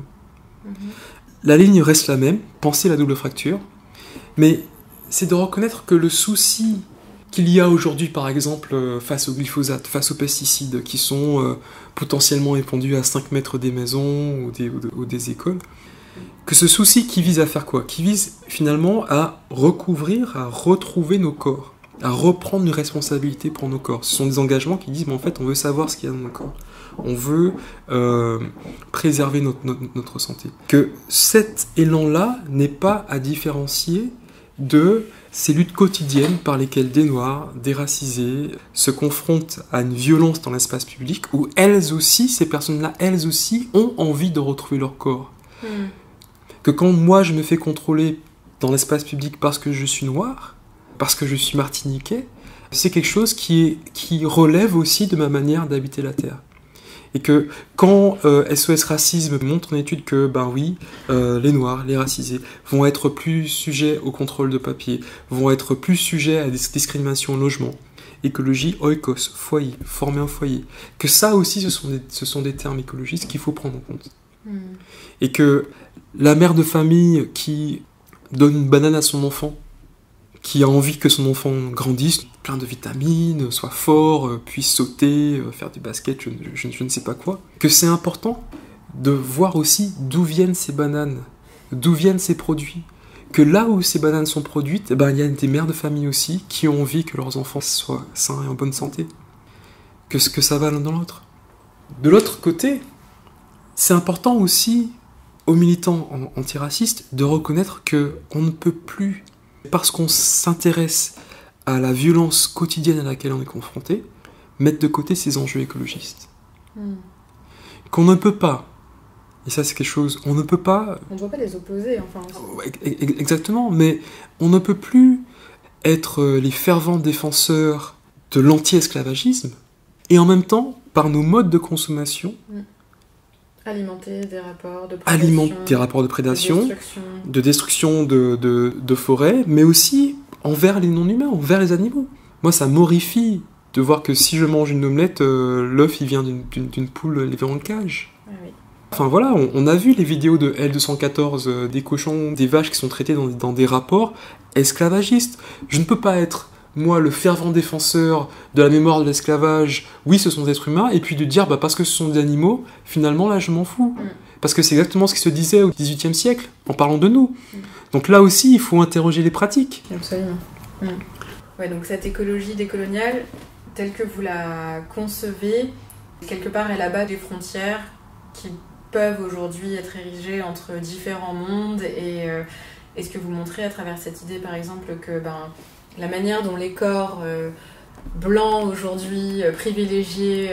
La ligne reste la même, penser la double fracture, mais c'est de reconnaître que le souci qu'il y a aujourd'hui, par exemple, face au glyphosate, face aux pesticides qui sont potentiellement épandus à 5 mètres des maisons ou des écoles, que ce souci qui vise à faire quoi ? Qui vise finalement à recouvrir, à retrouver nos corps, à reprendre une responsabilité pour nos corps. Ce sont des engagements qui disent, mais en fait, on veut savoir ce qu'il y a dans nos corps. On veut préserver notre santé. Que cet élan-là n'est pas à différencier de ces luttes quotidiennes par lesquelles des Noirs, des racisés, se confrontent à une violence dans l'espace public, où elles aussi, ces personnes-là, elles aussi, ont envie de retrouver leur corps. Que quand moi, je me fais contrôler dans l'espace public parce que je suis noir, parce que je suis martiniquais, c'est quelque chose qui relève aussi de ma manière d'habiter la Terre. Et que quand SOS Racisme montre en étude que, ben oui, les Noirs, les racisés, vont être plus sujets au contrôle de papier, vont être plus sujets à des discriminations au logement, écologie, oikos, foyer, former un foyer, que ça aussi, ce sont des termes écologistes qu'il faut prendre en compte. Et que la mère de famille qui donne une banane à son enfant, qui a envie que son enfant grandisse, plein de vitamines, soit fort, puisse sauter, faire du basket, je ne sais pas quoi, que c'est important de voir aussi d'où viennent ces bananes, d'où viennent ces produits, que là où ces bananes sont produites, il y a des mères de famille aussi qui ont envie que leurs enfants soient sains et en bonne santé, que ça va l'un dans l'autre. De l'autre côté, c'est important aussi aux militants antiracistes de reconnaître qu'on ne peut plus, parce qu'on s'intéresse à la violence quotidienne à laquelle on est confronté, mettre de côté ces enjeux écologistes. Qu'on ne peut pas, et ça c'est quelque chose, on ne peut pas... On ne doit pas les opposer, enfin. Exactement, mais on ne peut plus être les fervents défenseurs de l'anti-esclavagisme, et en même temps, par nos modes de consommation, alimenter des rapports de prédation, de destruction de forêts, mais aussi envers les non-humains, envers les animaux. Moi, ça m'horrifie de voir que si je mange une omelette, l'œuf il vient d'une poule élevée en cage. Oui. Enfin voilà, on a vu les vidéos de L214, des cochons, des vaches qui sont traitées dans des rapports esclavagistes. Je ne peux pas être, moi, le fervent défenseur de la mémoire de l'esclavage, oui, ce sont des êtres humains, et puis de dire, parce que ce sont des animaux, finalement, là, je m'en fous. Parce que c'est exactement ce qui se disait au XVIIIe siècle, en parlant de nous. Donc là aussi, il faut interroger les pratiques. Absolument. Ouais, donc cette écologie décoloniale, telle que vous la concevez, quelque part, elle abat des frontières qui peuvent aujourd'hui être érigées entre différents mondes, et ce que vous montrez à travers cette idée, par exemple, que la manière dont les corps blancs aujourd'hui privilégiés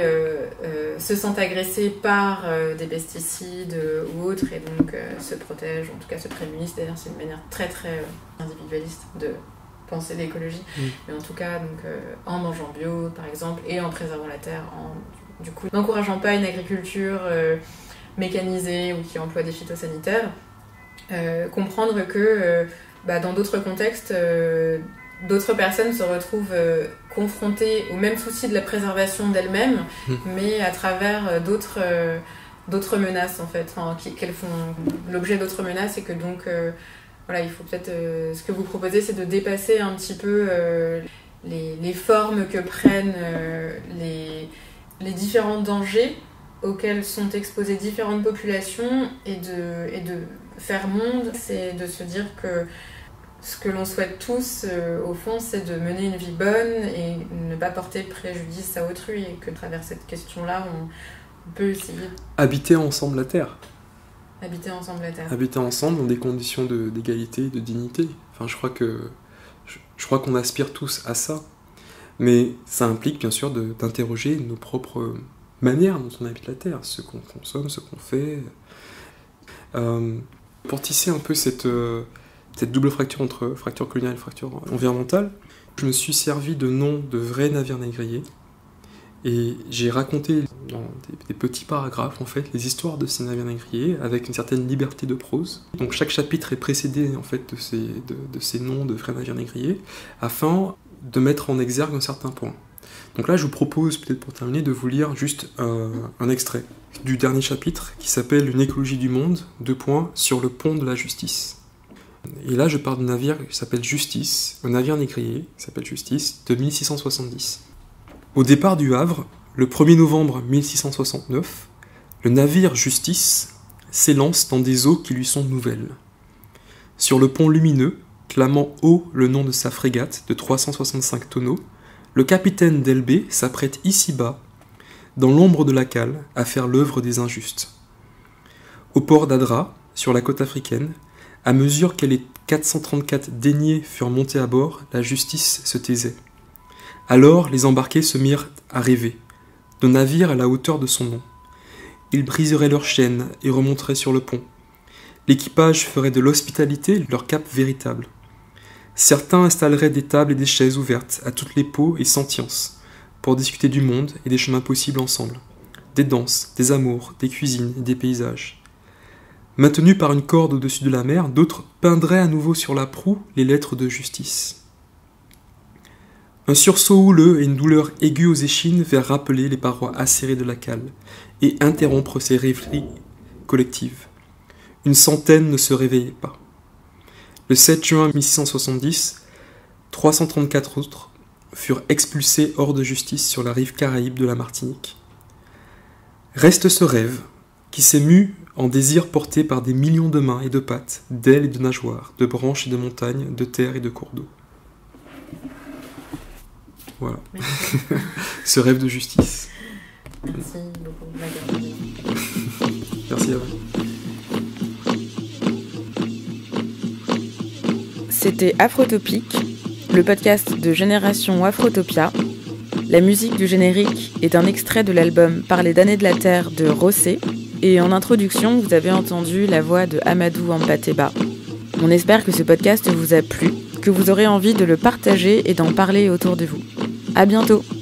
se sentent agressés par des pesticides ou autres, et donc se protègent, en tout cas se prémunissent. D'ailleurs, c'est une manière très très individualiste de penser l'écologie, mais en tout cas donc, en mangeant bio par exemple, et en préservant la terre, du coup n'encourageant pas une agriculture mécanisée ou qui emploie des phytosanitaires, comprendre que dans d'autres contextes, d'autres personnes se retrouvent confrontées au même souci de la préservation d'elles-mêmes, mais à travers d'autres menaces en fait, qu'elles font l'objet d'autres menaces, et que donc il faut peut-être, ce que vous proposez, c'est de dépasser un petit peu les formes que prennent les différents dangers auxquels sont exposées différentes populations, et de faire monde, c'est de se dire que ce que l'on souhaite tous, au fond, c'est de mener une vie bonne et ne pas porter préjudice à autrui, et que à travers cette question-là, on peut essayer... Habiter ensemble la Terre. Habiter ensemble la Terre. Habiter ensemble dans des conditions d'égalité, de dignité. Enfin, je crois qu'on aspire tous à ça. Mais ça implique, bien sûr, d'interroger nos propres manières dont on habite la Terre, ce qu'on consomme, ce qu'on fait. Pour tisser un peu cette double fracture entre fracture coloniale et fracture environnementale, je me suis servi de noms de vrais navires négriers, et j'ai raconté dans des petits paragraphes en fait les histoires de ces navires négriers avec une certaine liberté de prose. Donc chaque chapitre est précédé en fait de ces noms de vrais navires négriers, afin de mettre en exergue un certain point. Donc là, je vous propose, peut-être pour terminer, de vous lire juste un extrait du dernier chapitre qui s'appelle « Une écologie du monde, sur le pont de la justice ». Et là, je parle d'un navire qui s'appelle Justice, un navire négrier qui s'appelle Justice, de 1670. Au départ du Havre, le 1er novembre 1669, le navire Justice s'élance dans des eaux qui lui sont nouvelles. Sur le pont lumineux, clamant haut le nom de sa frégate de 365 tonneaux, le capitaine d'Elbé s'apprête ici-bas, dans l'ombre de la cale, à faire l'œuvre des injustes. Au port d'Adra, sur la côte africaine, À mesure que les 434 deniers furent montés à bord, la justice se taisait. Alors les embarqués se mirent à rêver, de navire à la hauteur de son nom. Ils briseraient leurs chaînes et remonteraient sur le pont. L'équipage ferait de l'hospitalité leur cap véritable. Certains installeraient des tables et des chaises ouvertes à toutes les peaux et sentiences, pour discuter du monde et des chemins possibles ensemble, des danses, des amours, des cuisines et des paysages. Maintenus par une corde au-dessus de la mer, d'autres peindraient à nouveau sur la proue les lettres de justice. Un sursaut houleux et une douleur aiguë aux échines vinrent rappeler les parois acérées de la cale et interrompre ces rêveries collectives. Une centaine ne se réveillait pas. Le 7 juin 1670, 334 autres furent expulsés hors de justice sur la rive caraïbe de la Martinique. Reste ce rêve, qui s'est mu en désir porté par des millions de mains et de pattes, d'ailes et de nageoires, de branches et de montagnes, de terre et de cours d'eau. Voilà. Ce rêve de justice. Merci beaucoup. Merci à vous. C'était Afrotopique, le podcast de Génération Afrotopia. La musique du générique est un extrait de l'album Parler d'années de la Terre de Rossé. Et en introduction, vous avez entendu la voix de Amadou Ampateba. On espère que ce podcast vous a plu, que vous aurez envie de le partager et d'en parler autour de vous. À bientôt!